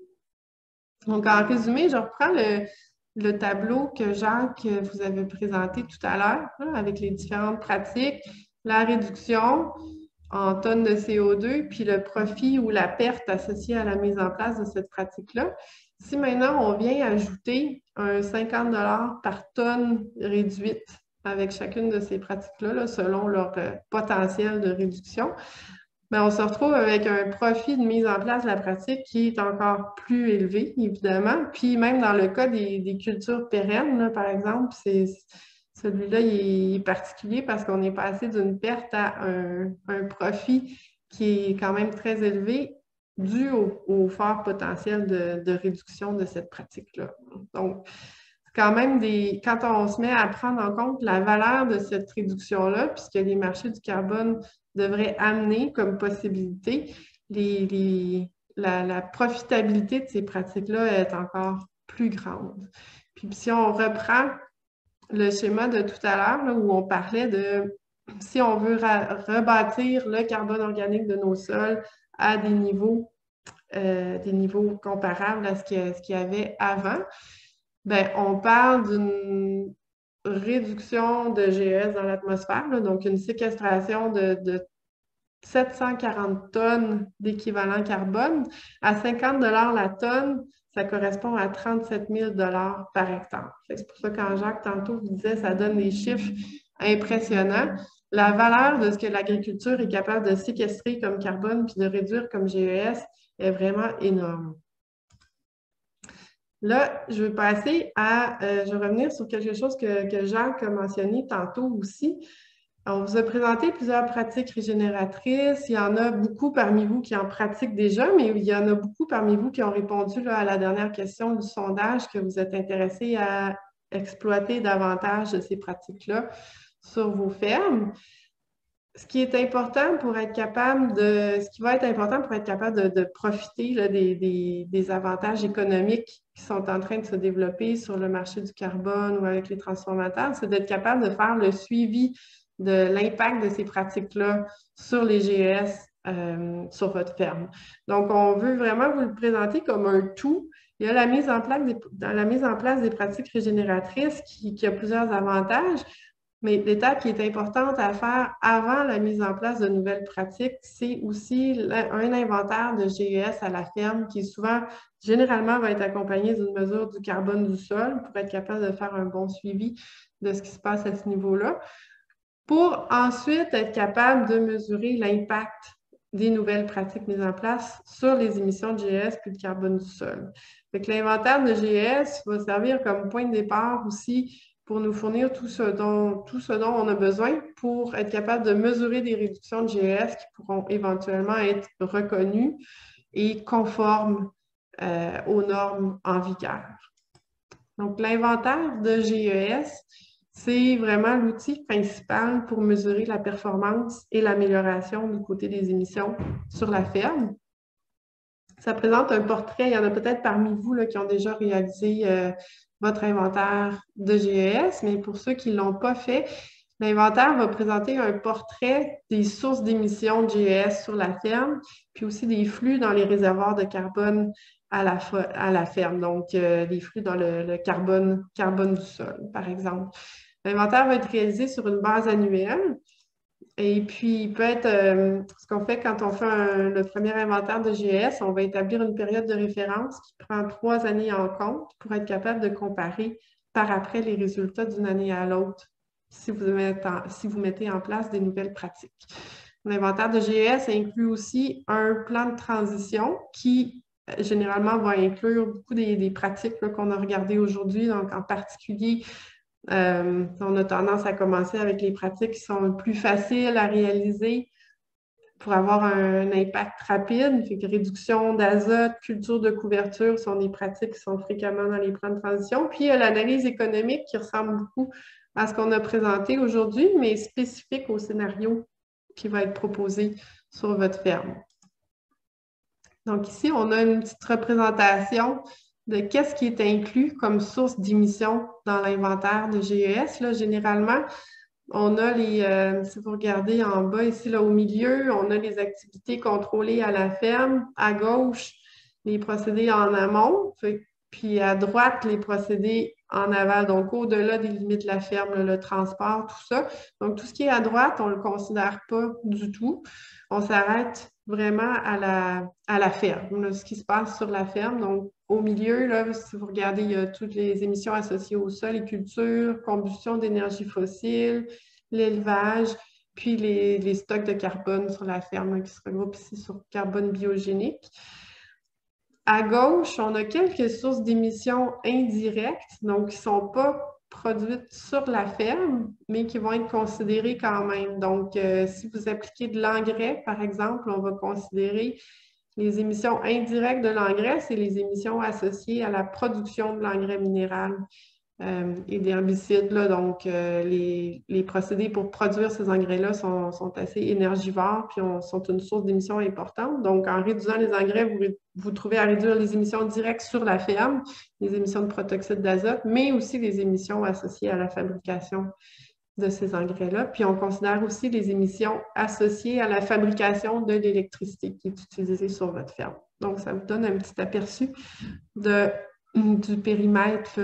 Speaker 2: Donc, en résumé, je reprends le tableau que Jacques vous avait présenté tout à l'heure, avec les différentes pratiques, la réduction en tonnes de CO2, puis le profit ou la perte associée à la mise en place de cette pratique-là. Si maintenant on vient ajouter un 50 $ par tonne réduite avec chacune de ces pratiques-là, selon leur potentiel de réduction, bien, on se retrouve avec un profit de mise en place de la pratique qui est encore plus élevé, évidemment. Puis même dans le cas des cultures pérennes, là, par exemple, celui-là, il est particulier parce qu'on est passé d'une perte à un profit qui est quand même très élevé dû au fort potentiel de réduction de cette pratique-là. Donc, quand même quand on se met à prendre en compte la valeur de cette réduction-là, puisque les marchés du carbone devraient amener comme possibilité, la profitabilité de ces pratiques-là est encore plus grande. Puis si on reprend le schéma de tout à l'heure, où on parlait de si on veut rebâtir le carbone organique de nos sols à des niveaux comparables à ce qu'il y avait avant, bien, on parle d'une réduction de GES dans l'atmosphère, donc une séquestration de 740 tonnes d'équivalent carbone. À 50 $ la tonne, ça correspond à 37 000 $ par hectare. C'est pour ça que quand Jacques, tantôt, vous disait ça donne des chiffres impressionnants. La valeur de ce que l'agriculture est capable de séquestrer comme carbone puis de réduire comme GES est vraiment énorme. Là, je vais passer je vais revenir sur quelque chose que Jacques a mentionné tantôt aussi. On vous a présenté plusieurs pratiques régénératrices. Il y en a beaucoup parmi vous qui en pratiquent déjà, mais il y en a beaucoup parmi vous qui ont répondu là, à la dernière question du sondage que vous êtes intéressés à exploiter davantage de ces pratiques-là sur vos fermes. Ce qui va être important pour être capable de profiter là, des avantages économiques qui sont en train de se développer sur le marché du carbone ou avec les transformateurs, c'est d'être capable de faire le suivi de l'impact de ces pratiques-là sur les GES sur votre ferme. Donc, on veut vraiment vous le présenter comme un tout. Il y a la mise en place des pratiques régénératrices qui a plusieurs avantages. Mais l'étape qui est importante à faire avant la mise en place de nouvelles pratiques, c'est aussi un inventaire de GES à la ferme qui généralement va être accompagné d'une mesure du carbone du sol pour être capable de faire un bon suivi de ce qui se passe à ce niveau-là, pour ensuite être capable de mesurer l'impact des nouvelles pratiques mises en place sur les émissions de GES puis le carbone du sol. L'inventaire de GES va servir comme point de départ aussi pour nous fournir tout ce dont on a besoin pour être capable de mesurer des réductions de GES qui pourront éventuellement être reconnues et conformes aux normes en vigueur. Donc, l'inventaire de GES, c'est vraiment l'outil principal pour mesurer la performance et l'amélioration du côté des émissions sur la ferme. Ça présente un portrait. Il y en a peut-être parmi vous là, qui ont déjà réalisé votre inventaire de GES, mais pour ceux qui ne l'ont pas fait, l'inventaire va présenter un portrait des sources d'émissions de GES sur la ferme, puis aussi des flux dans les réservoirs de carbone à la ferme, donc les flux dans le carbone du sol, par exemple. L'inventaire va être réalisé sur une base annuelle. Et puis, il peut être, ce qu'on fait quand on fait le premier inventaire de GES, on va établir une période de référence qui prend 3 années en compte pour être capable de comparer par après les résultats d'une année à l'autre si vous mettez en place des nouvelles pratiques. L'inventaire de GES inclut aussi un plan de transition qui, généralement, va inclure beaucoup des pratiques qu'on a regardées aujourd'hui, donc en particulier on a tendance à commencer avec les pratiques qui sont plus faciles à réaliser pour avoir un impact rapide. Fait que réduction d'azote, culture de couverture sont des pratiques qui sont fréquemment dans les plans de transition. Puis il y a l'analyse économique qui ressemble beaucoup à ce qu'on a présenté aujourd'hui, mais spécifique au scénario qui va être proposé sur votre ferme. Donc ici, on a une petite représentation de qu'est-ce qui est inclus comme source d'émissions dans l'inventaire de GES. Là, généralement, on a si vous regardez en bas ici, là, au milieu, on a les activités contrôlées à la ferme. À gauche, les procédés en amont. Puis à droite, les procédés en aval, donc au-delà des limites de la ferme, le transport, tout ça. Donc, tout ce qui est à droite, on ne le considère pas du tout. On s'arrête vraiment à la ferme, là, ce qui se passe sur la ferme. Donc, au milieu, là, si vous regardez, il y a toutes les émissions associées au sol, les cultures, combustion d'énergie fossile, l'élevage, puis les stocks de carbone sur la ferme là, qui se regroupent ici sur carbone biogénique. À gauche, on a quelques sources d'émissions indirectes, donc qui ne sont pas produites sur la ferme, mais qui vont être considérées quand même. Donc, si vous appliquez de l'engrais, par exemple, on va considérer les émissions indirectes de l'engrais, c'est les émissions associées à la production de l'engrais minéral et d'herbicides. Donc, les procédés pour produire ces engrais-là sont assez énergivores puis sont une source d'émissions importante. Donc, en réduisant les engrais, vous trouvez à réduire les émissions directes sur la ferme, les émissions de protoxyde d'azote, mais aussi les émissions associées à la fabrication de ces engrais-là. Puis, on considère aussi les émissions associées à la fabrication de l'électricité qui est utilisée sur votre ferme. Donc, ça vous donne un petit aperçu du périmètre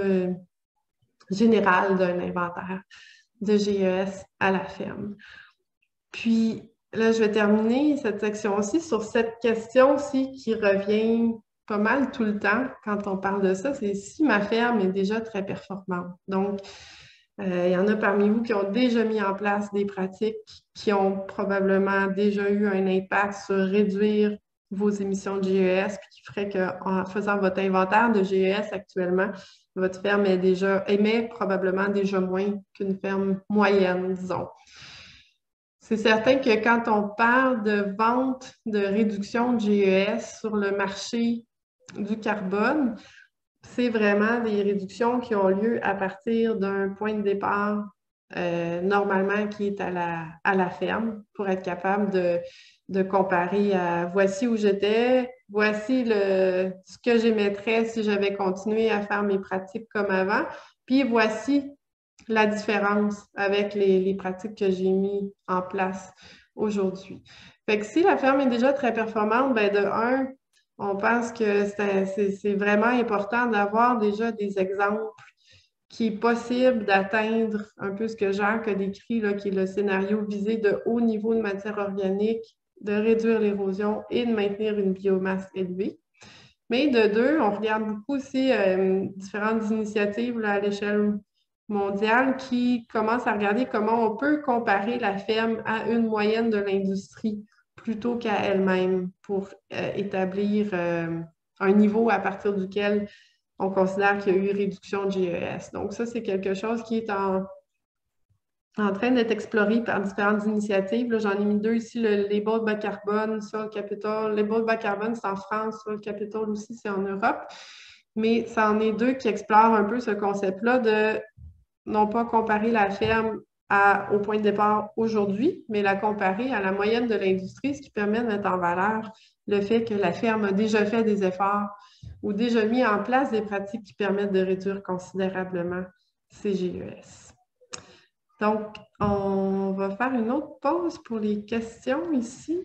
Speaker 2: général d'un inventaire de GES à la ferme. Puis, là, je vais terminer cette section-ci sur cette question-ci qui revient pas mal tout le temps quand on parle de ça, c'est si ma ferme est déjà très performante. Donc, il y en a parmi vous qui ont déjà mis en place des pratiques qui ont probablement déjà eu un impact sur réduire vos émissions de GES, puis qui ferait qu'en faisant votre inventaire de GES actuellement, votre ferme émet probablement déjà moins qu'une ferme moyenne, disons. C'est certain que quand on parle de vente de réduction de GES sur le marché du carbone, c'est vraiment des réductions qui ont lieu à partir d'un point de départ normalement qui est à la ferme pour être capable de comparer à voici où j'étais, voici ce que j'émettrais si j'avais continué à faire mes pratiques comme avant, puis voici la différence avec les pratiques que j'ai mis en place aujourd'hui. Fait que si la ferme est déjà très performante, ben de un, on pense que c'est vraiment important d'avoir déjà des exemples qui est possible d'atteindre un peu ce que Jacques a décrit, là, qui est le scénario visé de haut niveau de matière organique, de réduire l'érosion et de maintenir une biomasse élevée. Mais de deux, on regarde beaucoup aussi différentes initiatives là, à l'échelle mondiale qui commencent à regarder comment on peut comparer la ferme à une moyenne de l'industrie plutôt qu'à elle-même pour établir un niveau à partir duquel on considère qu'il y a eu réduction de GES. Donc ça, c'est quelque chose qui est en train d'être exploré par différentes initiatives. J'en ai mis deux ici, le Label bas carbone, Soil Capital. Le Label bas carbone, c'est en France, Soil Capital aussi, c'est en Europe. Mais ça en est deux qui explorent un peu ce concept-là de non pas comparer la ferme au point de départ aujourd'hui, mais la comparer à la moyenne de l'industrie, ce qui permet de mettre en valeur le fait que la ferme a déjà fait des efforts ou déjà mis en place des pratiques qui permettent de réduire considérablement ces GES. Donc, on va faire une autre pause pour les questions ici.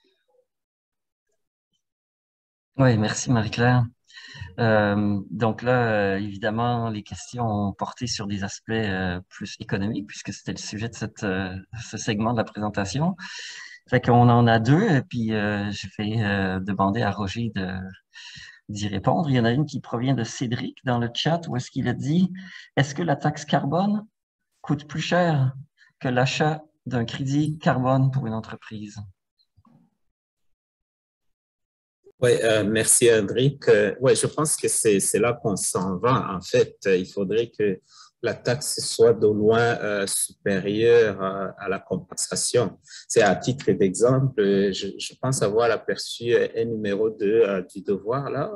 Speaker 3: Oui, merci Marie-Claire. Donc là, évidemment, les questions ont porté sur des aspects plus économiques, puisque c'était le sujet de ce segment de la présentation. Fait qu'on en a deux, et puis je vais demander à Roger d'y répondre. Il y en a une qui provient de Cédric dans le chat, où est-ce qu'il a dit « Est-ce que la taxe carbone coûte plus cher que l'achat d'un crédit carbone pour une entreprise? »
Speaker 4: Oui, merci Andric. Ouais, je pense que c'est là qu'on s'en va. En fait, il faudrait que la taxe soit de loin supérieure à la compensation. C'est à titre d'exemple, je pense avoir aperçu un numéro du Devoir là,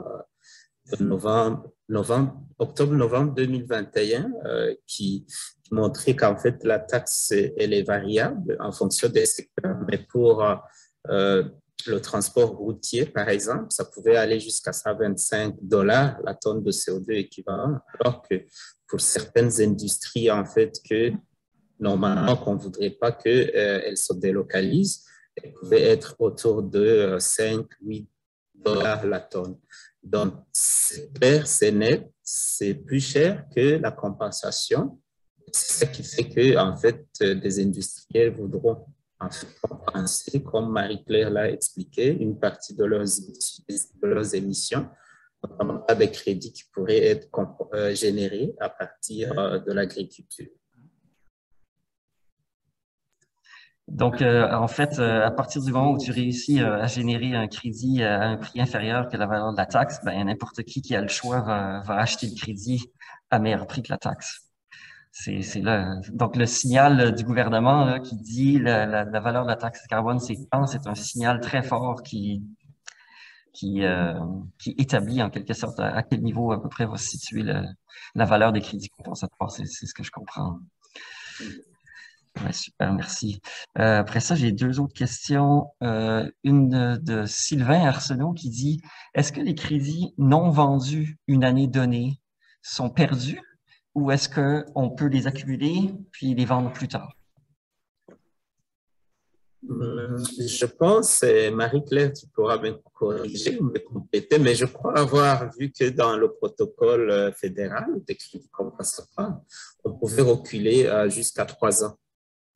Speaker 4: octobre-novembre 2021, qui montrait qu'en fait la taxe elle est variable en fonction des secteurs, mais pour le transport routier, par exemple, ça pouvait aller jusqu'à 125 $ la tonne de CO2 équivalent, alors que pour certaines industries, en fait, que normalement, qu'on ne voudrait pas qu'elles se délocalisent, elles pouvaient être autour de 5-8 $ la tonne. Donc, c'est clair, c'est net, c'est plus cher que la compensation. C'est ça qui fait que, en fait, des industriels voudront en fait compenser, comme Marie-Claire l'a expliqué, une partie de leurs émissions, notamment par des crédits qui pourraient être générés à partir de l'agriculture.
Speaker 3: Donc, en fait, à partir du moment où tu réussis à générer un crédit à un prix inférieur que la valeur de la taxe, ben, n'importe qui a le choix va acheter le crédit à meilleur prix que la taxe. C'est là. Donc, le signal du gouvernement là, qui dit la valeur de la taxe carbone, c'est tant, c'est un signal très fort qui établit en quelque sorte à quel niveau à peu près va se situer la valeur des crédits compensatoires. C'est ce que je comprends. Ouais, super, merci. Après ça, j'ai deux autres questions. Une de Sylvain Arsenault qui dit « Est-ce que les crédits non vendus une année donnée sont perdus ou est-ce qu'on peut les accumuler puis les vendre plus tard? »
Speaker 4: Je pense, Marie-Claire, tu pourras me corriger ou me compléter, mais je crois avoir vu que dans le protocole fédéral des crédits compensatoires, on pouvait reculer jusqu'à 3 ans.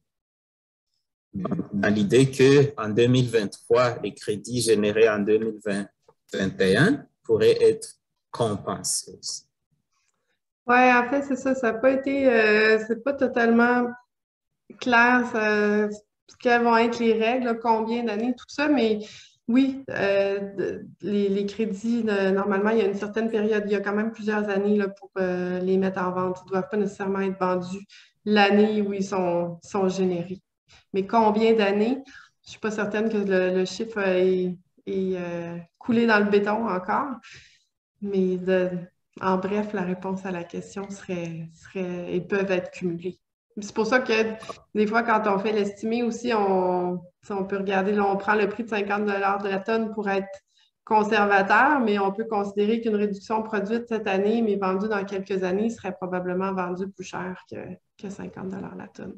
Speaker 4: Dans l'idée qu'en 2023, les crédits générés en 2021 pourraient être compensés.
Speaker 2: Oui, en fait, c'est ça. Ça n'a pas été, c'est pas totalement clair quelles vont être les règles, combien d'années, tout ça, mais oui, les crédits, normalement, il y a une certaine période, il y a quand même plusieurs années là, pour les mettre en vente. Ils ne doivent pas nécessairement être vendus l'année où ils sont générés. Mais combien d'années? Je ne suis pas certaine que le chiffre est coulé dans le béton encore. Mais En bref, la réponse à la question serait ils peuvent être cumulés. C'est pour ça que des fois, quand on fait l'estimé aussi, on peut regarder, là, on prend le prix de 50 de la tonne pour être conservateur, mais on peut considérer qu'une réduction produite cette année, mais vendue dans quelques années, serait probablement vendue plus cher que 50 la tonne.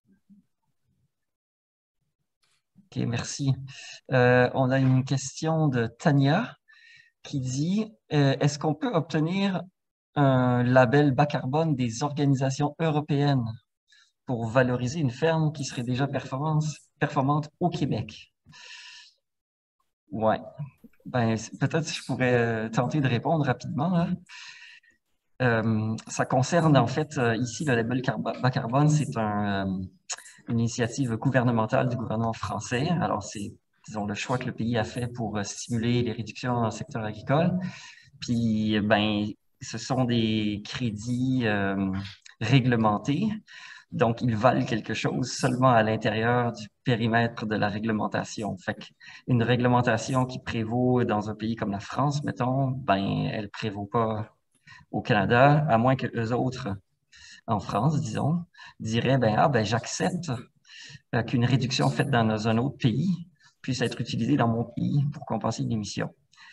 Speaker 3: OK, merci. On a une question de Tania qui dit est-ce qu'on peut obtenir un label bas carbone des organisations européennes pour valoriser une ferme qui serait déjà performante au Québec? Oui. Ben, peut-être je pourrais tenter de répondre rapidement. Ça concerne en fait ici le label bas carbone, c'est une initiative gouvernementale du gouvernement français. Alors, c'est, disons, le choix que le pays a fait pour stimuler les réductions dans le secteur agricole. Puis, ben, ce sont des crédits réglementés. Donc, ils valent quelque chose seulement à l'intérieur du périmètre de la réglementation. Fait qu'une réglementation qui prévaut dans un pays comme la France, mettons, ben, elle prévaut pas au Canada, à moins que eux autres, en France, disons, diraient, ben, j'accepte qu'une réduction faite dans un autre pays puisse être utilisée dans mon pays pour compenser une émission.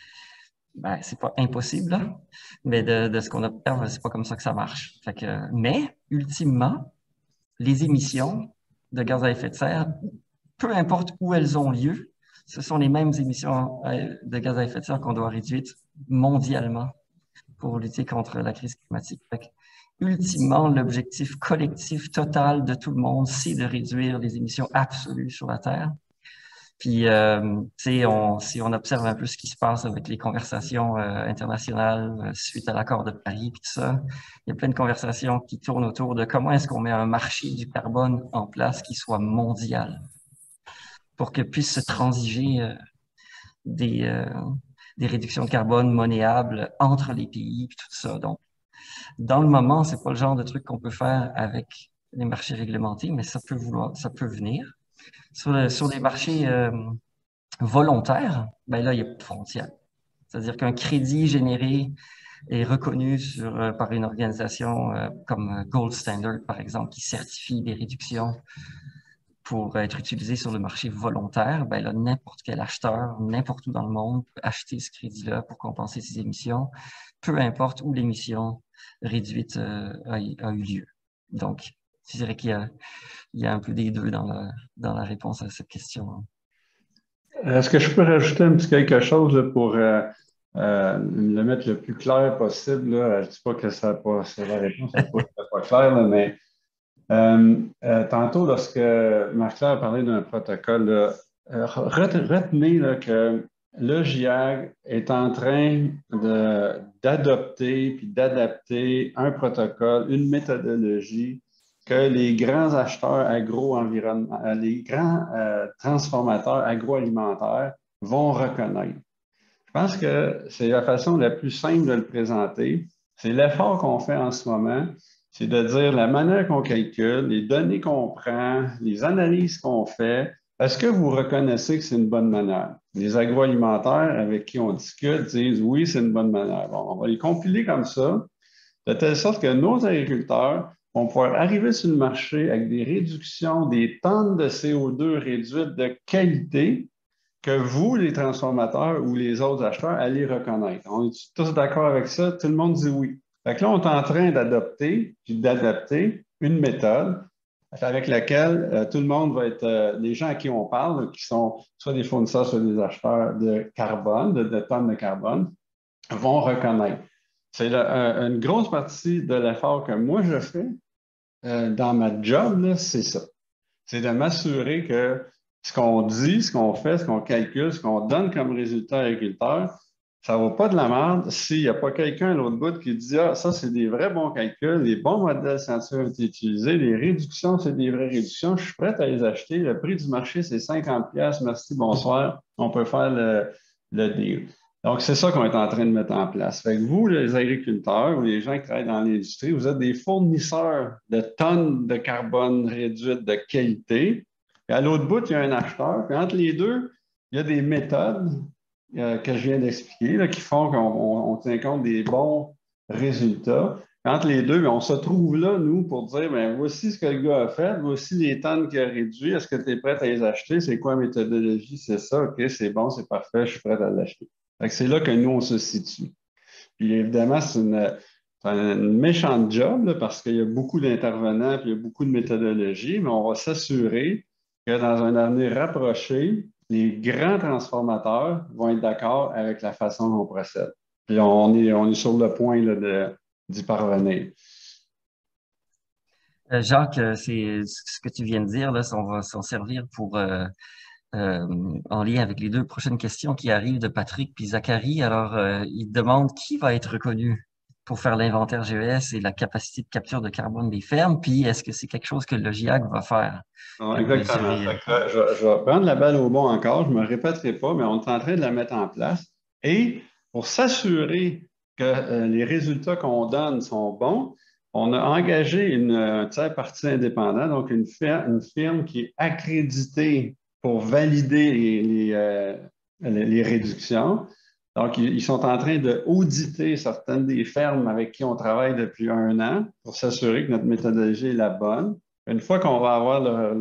Speaker 3: Ben, c'est pas impossible, hein, mais de ce qu'on observe, c'est pas comme ça que ça marche. Fait que, mais, ultimement, les émissions de gaz à effet de serre, peu importe où elles ont lieu, ce sont les mêmes émissions de gaz à effet de serre qu'on doit réduire mondialement pour lutter contre la crise climatique. Fait que, ultimement, l'objectif collectif total de tout le monde, c'est de réduire les émissions absolues sur la Terre. Puis, si on observe un peu ce qui se passe avec les conversations internationales suite à l'accord de Paris, puis tout ça, il y a plein de conversations qui tournent autour de comment est-ce qu'on met un marché du carbone en place qui soit mondial pour que puisse se transiger des réductions de carbone monnayables entre les pays, puis tout ça. Donc, dans le moment, c'est pas le genre de truc qu'on peut faire avec les marchés réglementés, mais ça peut venir. Sur les marchés volontaires, ben là, il n'y a pas de frontières. C'est-à-dire qu'un crédit généré est reconnu par une organisation comme Gold Standard, par exemple, qui certifie des réductions pour être utilisé sur le marché volontaire. Ben là, n'importe quel acheteur, n'importe où dans le monde, peut acheter ce crédit-là pour compenser ses émissions, peu importe où l'émission réduite a eu lieu. Donc, je dirais qu'il y a un peu des deux dans la réponse à cette question.
Speaker 1: Est-ce que je peux rajouter un petit quelque chose là, pour le mettre le plus clair possible? Là? Je ne dis pas que c'est la réponse n'est pas claire, là, mais tantôt, lorsque Marc-Claire parlait d'un protocole, là, retenez là, que le GIAG est en train d'adopter puis d'adapter un protocole, une méthodologie que les grands acheteurs agro-environnementaux, les grands transformateurs agroalimentaires vont reconnaître. Je pense que c'est la façon la plus simple de le présenter. C'est l'effort qu'on fait en ce moment, c'est de dire la manière qu'on calcule, les données qu'on prend, les analyses qu'on fait. Est-ce que vous reconnaissez que c'est une bonne manière? Les agroalimentaires avec qui on discute disent oui, c'est une bonne manière. Bon, on va les compiler comme ça, de telle sorte que nos agriculteurs vont pouvoir arriver sur le marché avec des réductions, des tonnes de CO2 réduites de qualité que vous, les transformateurs ou les autres acheteurs, allez reconnaître. On est tous d'accord avec ça? Tout le monde dit oui. Fait que là, on est en train d'adopter puis d'adapter une méthode avec laquelle tout le monde va être, les gens à qui on parle, qui sont soit des fournisseurs, soit des acheteurs de carbone, de tonnes de carbone, vont reconnaître. C'est une grosse partie de l'effort que moi je fais dans ma job, c'est ça. C'est de m'assurer que ce qu'on dit, ce qu'on fait, ce qu'on calcule, ce qu'on donne comme résultat à l'agriculteur, ça ne va pas de la merde s'il n'y a pas quelqu'un à l'autre bout qui dit « Ah, ça, c'est des vrais bons calculs, les bons modèles scientifiques ont été utilisés, les réductions, c'est des vraies réductions, je suis prêt à les acheter, le prix du marché, c'est 50$, merci, bonsoir, on peut faire le deal. » Donc, c'est ça qu'on est en train de mettre en place. Fait que vous, les agriculteurs ou les gens qui travaillent dans l'industrie, vous êtes des fournisseurs de tonnes de carbone réduites de qualité. Et à l'autre bout, il y a un acheteur. Puis entre les deux, il y a des méthodes que je viens d'expliquer qui font qu'on tient compte des bons résultats. Entre les deux, bien, on se trouve là, nous, pour dire, bien, voici ce que le gars a fait, voici les tonnes qu'il a réduit, est-ce que tu es prêt à les acheter? C'est quoi la méthodologie? C'est ça, OK, c'est bon, c'est parfait, je suis prêt à l'acheter. C'est là que nous, on se situe. Puis évidemment, c'est une méchante job là, parce qu'il y a beaucoup d'intervenants, puis il y a beaucoup de méthodologies, mais on va s'assurer que dans un avenir rapproché, les grands transformateurs vont être d'accord avec la façon dont on procède. Puis on est sur le point là, d'y parvenir.
Speaker 3: Jacques, c'est ce que tu viens de dire, là, on va s'en servir pour en lien avec les deux prochaines questions qui arrivent de Patrick puis Zachary. Alors, il demande qui va être reconnu pour faire l'inventaire GES et la capacité de capture de carbone des fermes, puis est-ce que c'est quelque chose que le GIAC va faire?
Speaker 1: Exactement. Je vais prendre la balle au bon encore, je ne me répéterai pas, mais on est en train de la mettre en place. Et pour s'assurer que les résultats qu'on donne sont bons, on a engagé une tiers partie indépendante, donc une firme qui est accréditée pour valider les réductions. Donc, ils sont en train d'auditer certaines des fermes avec qui on travaille depuis 1 an pour s'assurer que notre méthodologie est la bonne. Une fois qu'on va avoir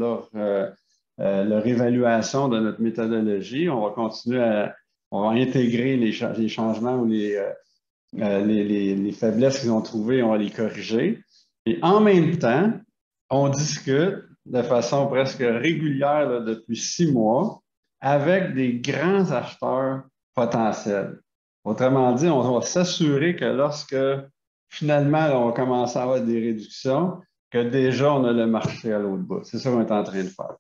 Speaker 1: leur évaluation de notre méthodologie, on va continuer on va intégrer les changements ou les faiblesses qu'ils ont trouvées, on va les corriger. Et en même temps, on discute de façon presque régulière là, depuis 6 mois avec des grands acheteurs potentiels. Autrement dit, on va s'assurer que lorsque finalement on va commencer à avoir des réductions, que déjà on a le marché à l'autre bout. C'est ça qu'on est en train de faire.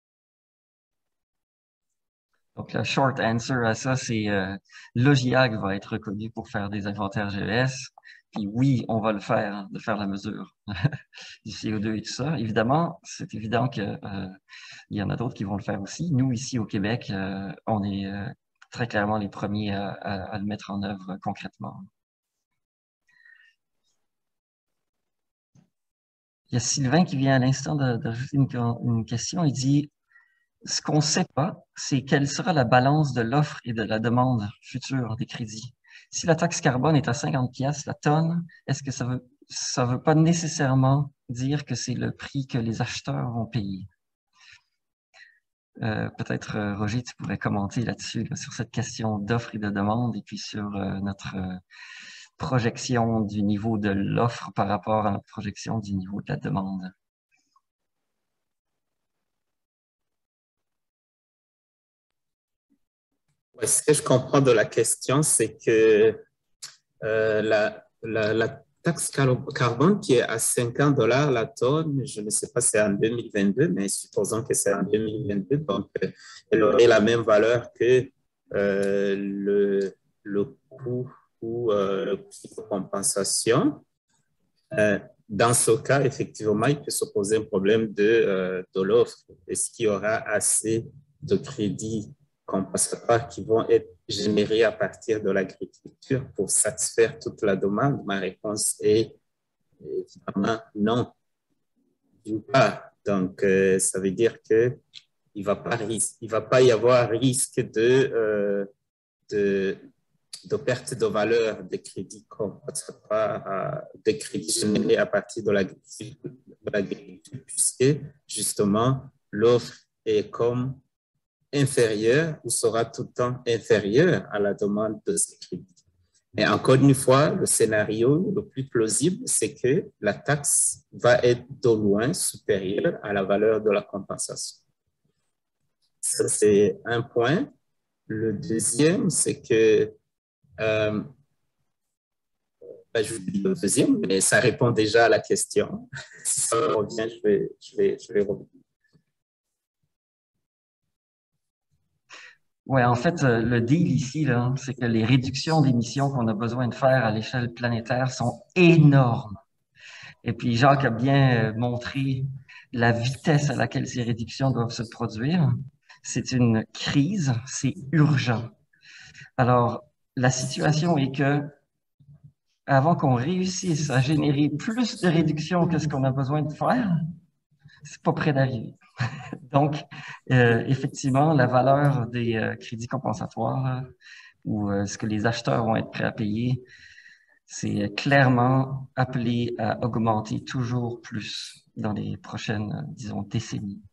Speaker 3: Donc, la short answer à ça, c'est le GIAC va être reconnu pour faire des inventaires GES. Puis oui, on va le faire, de faire la mesure du CO2 et tout ça. Évidemment, c'est évident qu'il y en a d'autres qui vont le faire aussi. Nous, ici au Québec, on est très clairement les premiers à le mettre en œuvre concrètement. Il y a Sylvain qui vient à l'instant d'ajouter une question. Il dit, ce qu'on ne sait pas, c'est quelle sera la balance de l'offre et de la demande future des crédits. Si la taxe carbone est à 50$ la tonne, est-ce que ça veut pas nécessairement dire que c'est le prix que les acheteurs vont payer? Peut-être, Roger, tu pourrais commenter là-dessus, là, sur cette question d'offre et de demande, et puis sur notre projection du niveau de l'offre par rapport à notre projection du niveau de la demande.
Speaker 4: Ce que je comprends de la question, c'est que la taxe carbone qui est à 50$ la tonne, je ne sais pas si c'est en 2022, mais supposons que c'est en 2022, donc elle aurait la même valeur que le coût ou le prix de compensation. Dans ce cas, effectivement, il peut se poser un problème de l'offre. Est-ce qu'il y aura assez de crédits compensatoires qui vont être générés à partir de l'agriculture pour satisfaire toute la demande? Ma réponse est évidemment non. D'une part, donc ça veut dire qu'il ne va pas y avoir risque de perte de valeur des crédits compensatoires, des crédits générés à partir de l'agriculture, puisque justement l'offre est comme inférieure ou sera tout le temps inférieure à la demande de ces crédits. Mais encore une fois, le scénario le plus plausible, c'est que la taxe va être de loin supérieure à la valeur de la compensation. Ça, c'est un point. Le deuxième, c'est que je vous dis le deuxième, mais ça répond déjà à la question. Si ça revient, je vais revenir.
Speaker 3: Oui, en fait, le deal ici, c'est que les réductions d'émissions qu'on a besoin de faire à l'échelle planétaire sont énormes. Et puis, Jacques a bien montré la vitesse à laquelle ces réductions doivent se produire. C'est une crise, c'est urgent. Alors, la situation est que avant qu'on réussisse à générer plus de réductions que ce qu'on a besoin de faire, c'est pas près d'arriver. Donc, effectivement, la valeur des crédits compensatoires ou ce que les acheteurs vont être prêts à payer, c'est clairement appelé à augmenter toujours plus dans les prochaines, disons, décennies.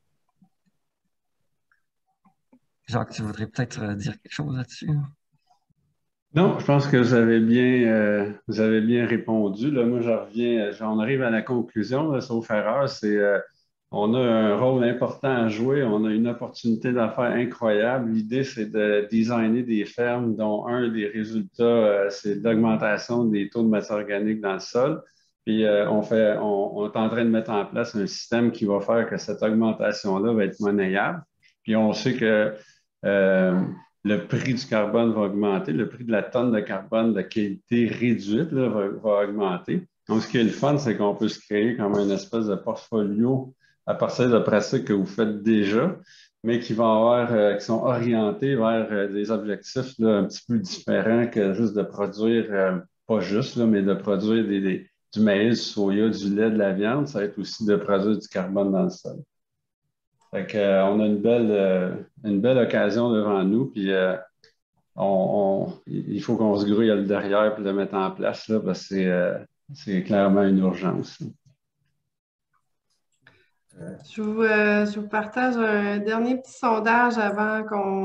Speaker 3: Jacques, tu voudrais peut-être dire quelque chose là-dessus?
Speaker 1: Non, je pense que vous avez bien répondu. Là, moi, je reviens, on arrive à la conclusion, là, sauf erreur, on a un rôle important à jouer, on a une opportunité d'affaires incroyable. L'idée, c'est de designer des fermes dont un des résultats, c'est l'augmentation des taux de matière organique dans le sol. Puis, on est en train de mettre en place un système qui va faire que cette augmentation-là va être monnayable. Puis, on sait que euh, le prix du carbone va augmenter, le prix de la tonne de carbone de qualité réduite là, va augmenter. Donc, ce qui est le fun, c'est qu'on peut se créer comme une espèce de portfolio à partir de pratiques que vous faites déjà, mais qui sont orientés vers des objectifs là, un petit peu différents que juste de produire, pas juste, là, mais de produire du maïs, du soya, du lait, de la viande. Ça va être aussi de produire du carbone dans le sol. Fait que, on a une belle occasion devant nous, puis il faut qu'on se grouille le derrière pour le mettre en place, là, parce que c'est clairement une urgence.
Speaker 2: Je vous partage un dernier petit sondage avant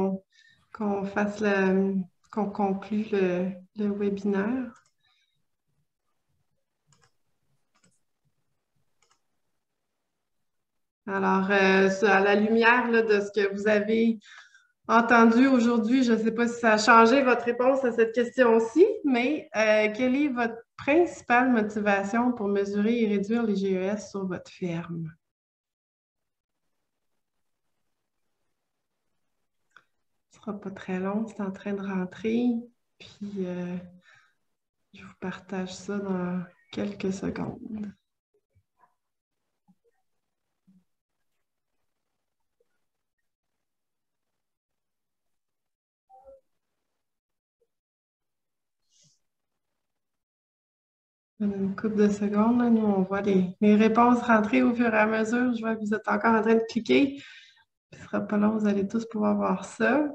Speaker 2: qu'on conclue le webinaire. Alors, à la lumière là, de ce que vous avez entendu aujourd'hui, je ne sais pas si ça a changé votre réponse à cette question-ci, mais quelle est votre principale motivation pour mesurer et réduire les GES sur votre ferme? Ce ne sera pas très long, c'est en train de rentrer. Puis, je vous partage ça dans quelques secondes. Une couple de secondes, là, nous, on voit les réponses rentrer au fur et à mesure. Je vois que vous êtes encore en train de cliquer. Ce ne sera pas long, vous allez tous pouvoir voir ça.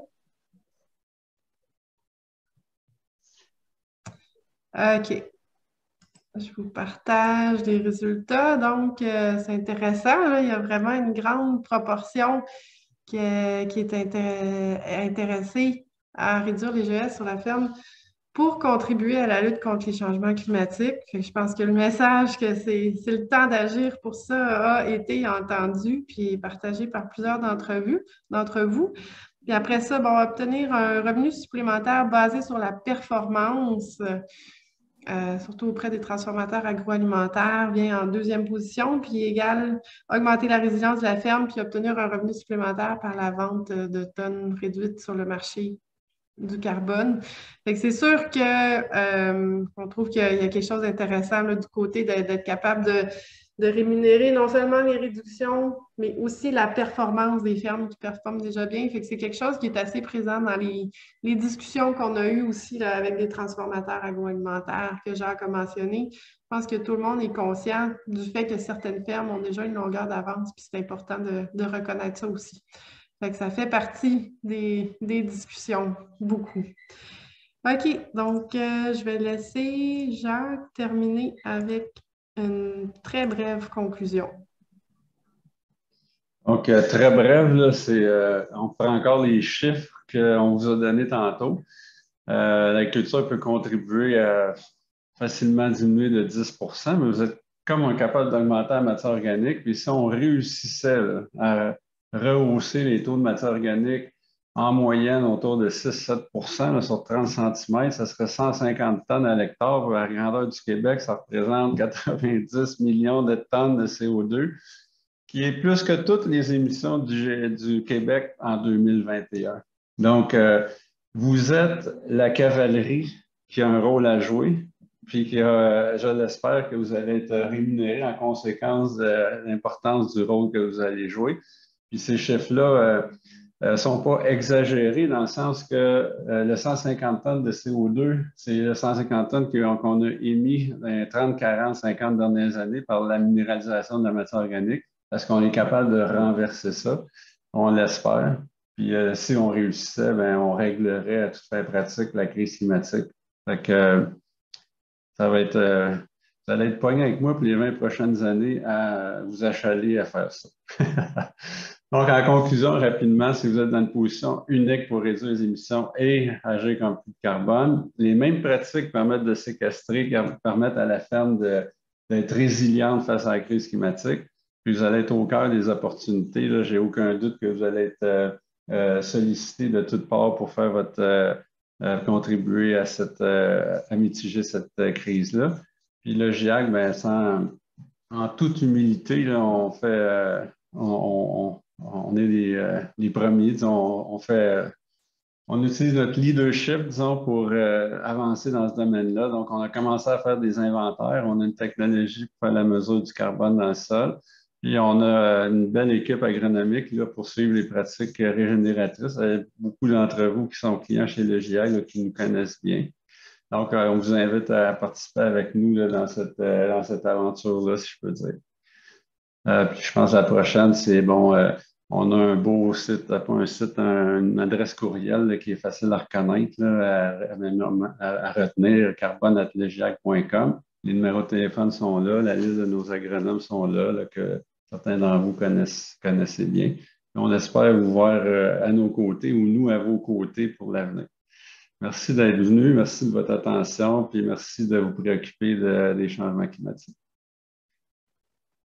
Speaker 2: OK. Je vous partage les résultats. Donc, c'est intéressant, là. Il y a vraiment une grande proportion qui est intéressée à réduire les GES sur la ferme pour contribuer à la lutte contre les changements climatiques. Je pense que le message que c'est le temps d'agir pour ça a été entendu puis partagé par plusieurs d'entre vous. Puis après ça, on va obtenir un revenu supplémentaire basé sur la performance, surtout auprès des transformateurs agroalimentaires, vient en deuxième position, puis égal, augmenter la résilience de la ferme, puis obtenir un revenu supplémentaire par la vente de tonnes réduites sur le marché du carbone. C'est sûr qu'on trouve qu'il y a quelque chose d'intéressant du côté d'être capable de rémunérer non seulement les réductions, mais aussi la performance des fermes qui performent déjà bien. C'est quelque chose qui est assez présent dans les discussions qu'on a eues aussi là, avec des transformateurs agroalimentaires que Jacques a mentionné. Je pense que tout le monde est conscient du fait que certaines fermes ont déjà une longueur d'avance, puis c'est important de reconnaître ça aussi. Ça fait partie des discussions, beaucoup. OK, donc je vais laisser Jacques terminer avec une très brève conclusion.
Speaker 1: Donc, très bref, là, on prend encore les chiffres qu'on vous a donnés tantôt. L'agriculture peut contribuer à facilement diminuer de 10 %, mais vous êtes comme incapable d'augmenter la matière organique. Puis si on réussissait là, à rehausser les taux de matière organique en moyenne autour de 6-7 % sur 30 cm, ça serait 150 tonnes à l'hectare. Pour la grandeur du Québec, ça représente 90 millions de tonnes de CO2, qui est plus que toutes les émissions du Québec en 2021. Donc, vous êtes la cavalerie qui a un rôle à jouer, puis je l'espère que vous allez être rémunéré en conséquence de l'importance du rôle que vous allez jouer. Puis ces chiffres-là ne sont pas exagérés dans le sens que le 150 tonnes de CO2, c'est le 150 tonnes qu'on a émis dans les 30, 40, 50 dernières années par la minéralisation de la matière organique. Est-ce qu'on est capable de renverser ça? On l'espère. Puis si on réussissait, on réglerait à toute fin pratique la crise climatique. Fait que, vous allez être poigné avec moi pour les 20 prochaines années à vous achaler à faire ça. Donc, en conclusion, rapidement, si vous êtes dans une position unique pour réduire les émissions et agir comme puits de carbone, les mêmes pratiques permettent de séquestrer, permettent à la ferme d'être résiliente face à la crise climatique. Puis vous allez être au cœur des opportunités. Je n'ai aucun doute que vous allez être sollicité de toutes parts pour faire contribuer à mitiger cette crise-là. Puis le GIAC, ben, en toute humilité, là, on est les premiers, disons, on utilise notre leadership, disons, pour avancer dans ce domaine-là. Donc, on a commencé à faire des inventaires. On a une technologie pour faire la mesure du carbone dans le sol. Puis, on a une belle équipe agronomique là, pour suivre les pratiques régénératrices. Il y a beaucoup d'entre vous qui sont clients chez le GIAC là, qui nous connaissent bien. Donc, on vous invite à participer avec nous là, dans cette aventure-là, si je peux dire. Puis je pense que la prochaine, c'est bon, on a un beau site, pas un site, une adresse courriel là, qui est facile à reconnaître, là, à retenir, carbone@legiac.com. Les numéros de téléphone sont là, la liste de nos agronomes sont là, que certains d'entre vous connaissez bien. On espère vous voir à nos côtés ou nous à vos côtés pour l'avenir. Merci d'être venu, merci de votre attention, puis merci de vous préoccuper des changements climatiques.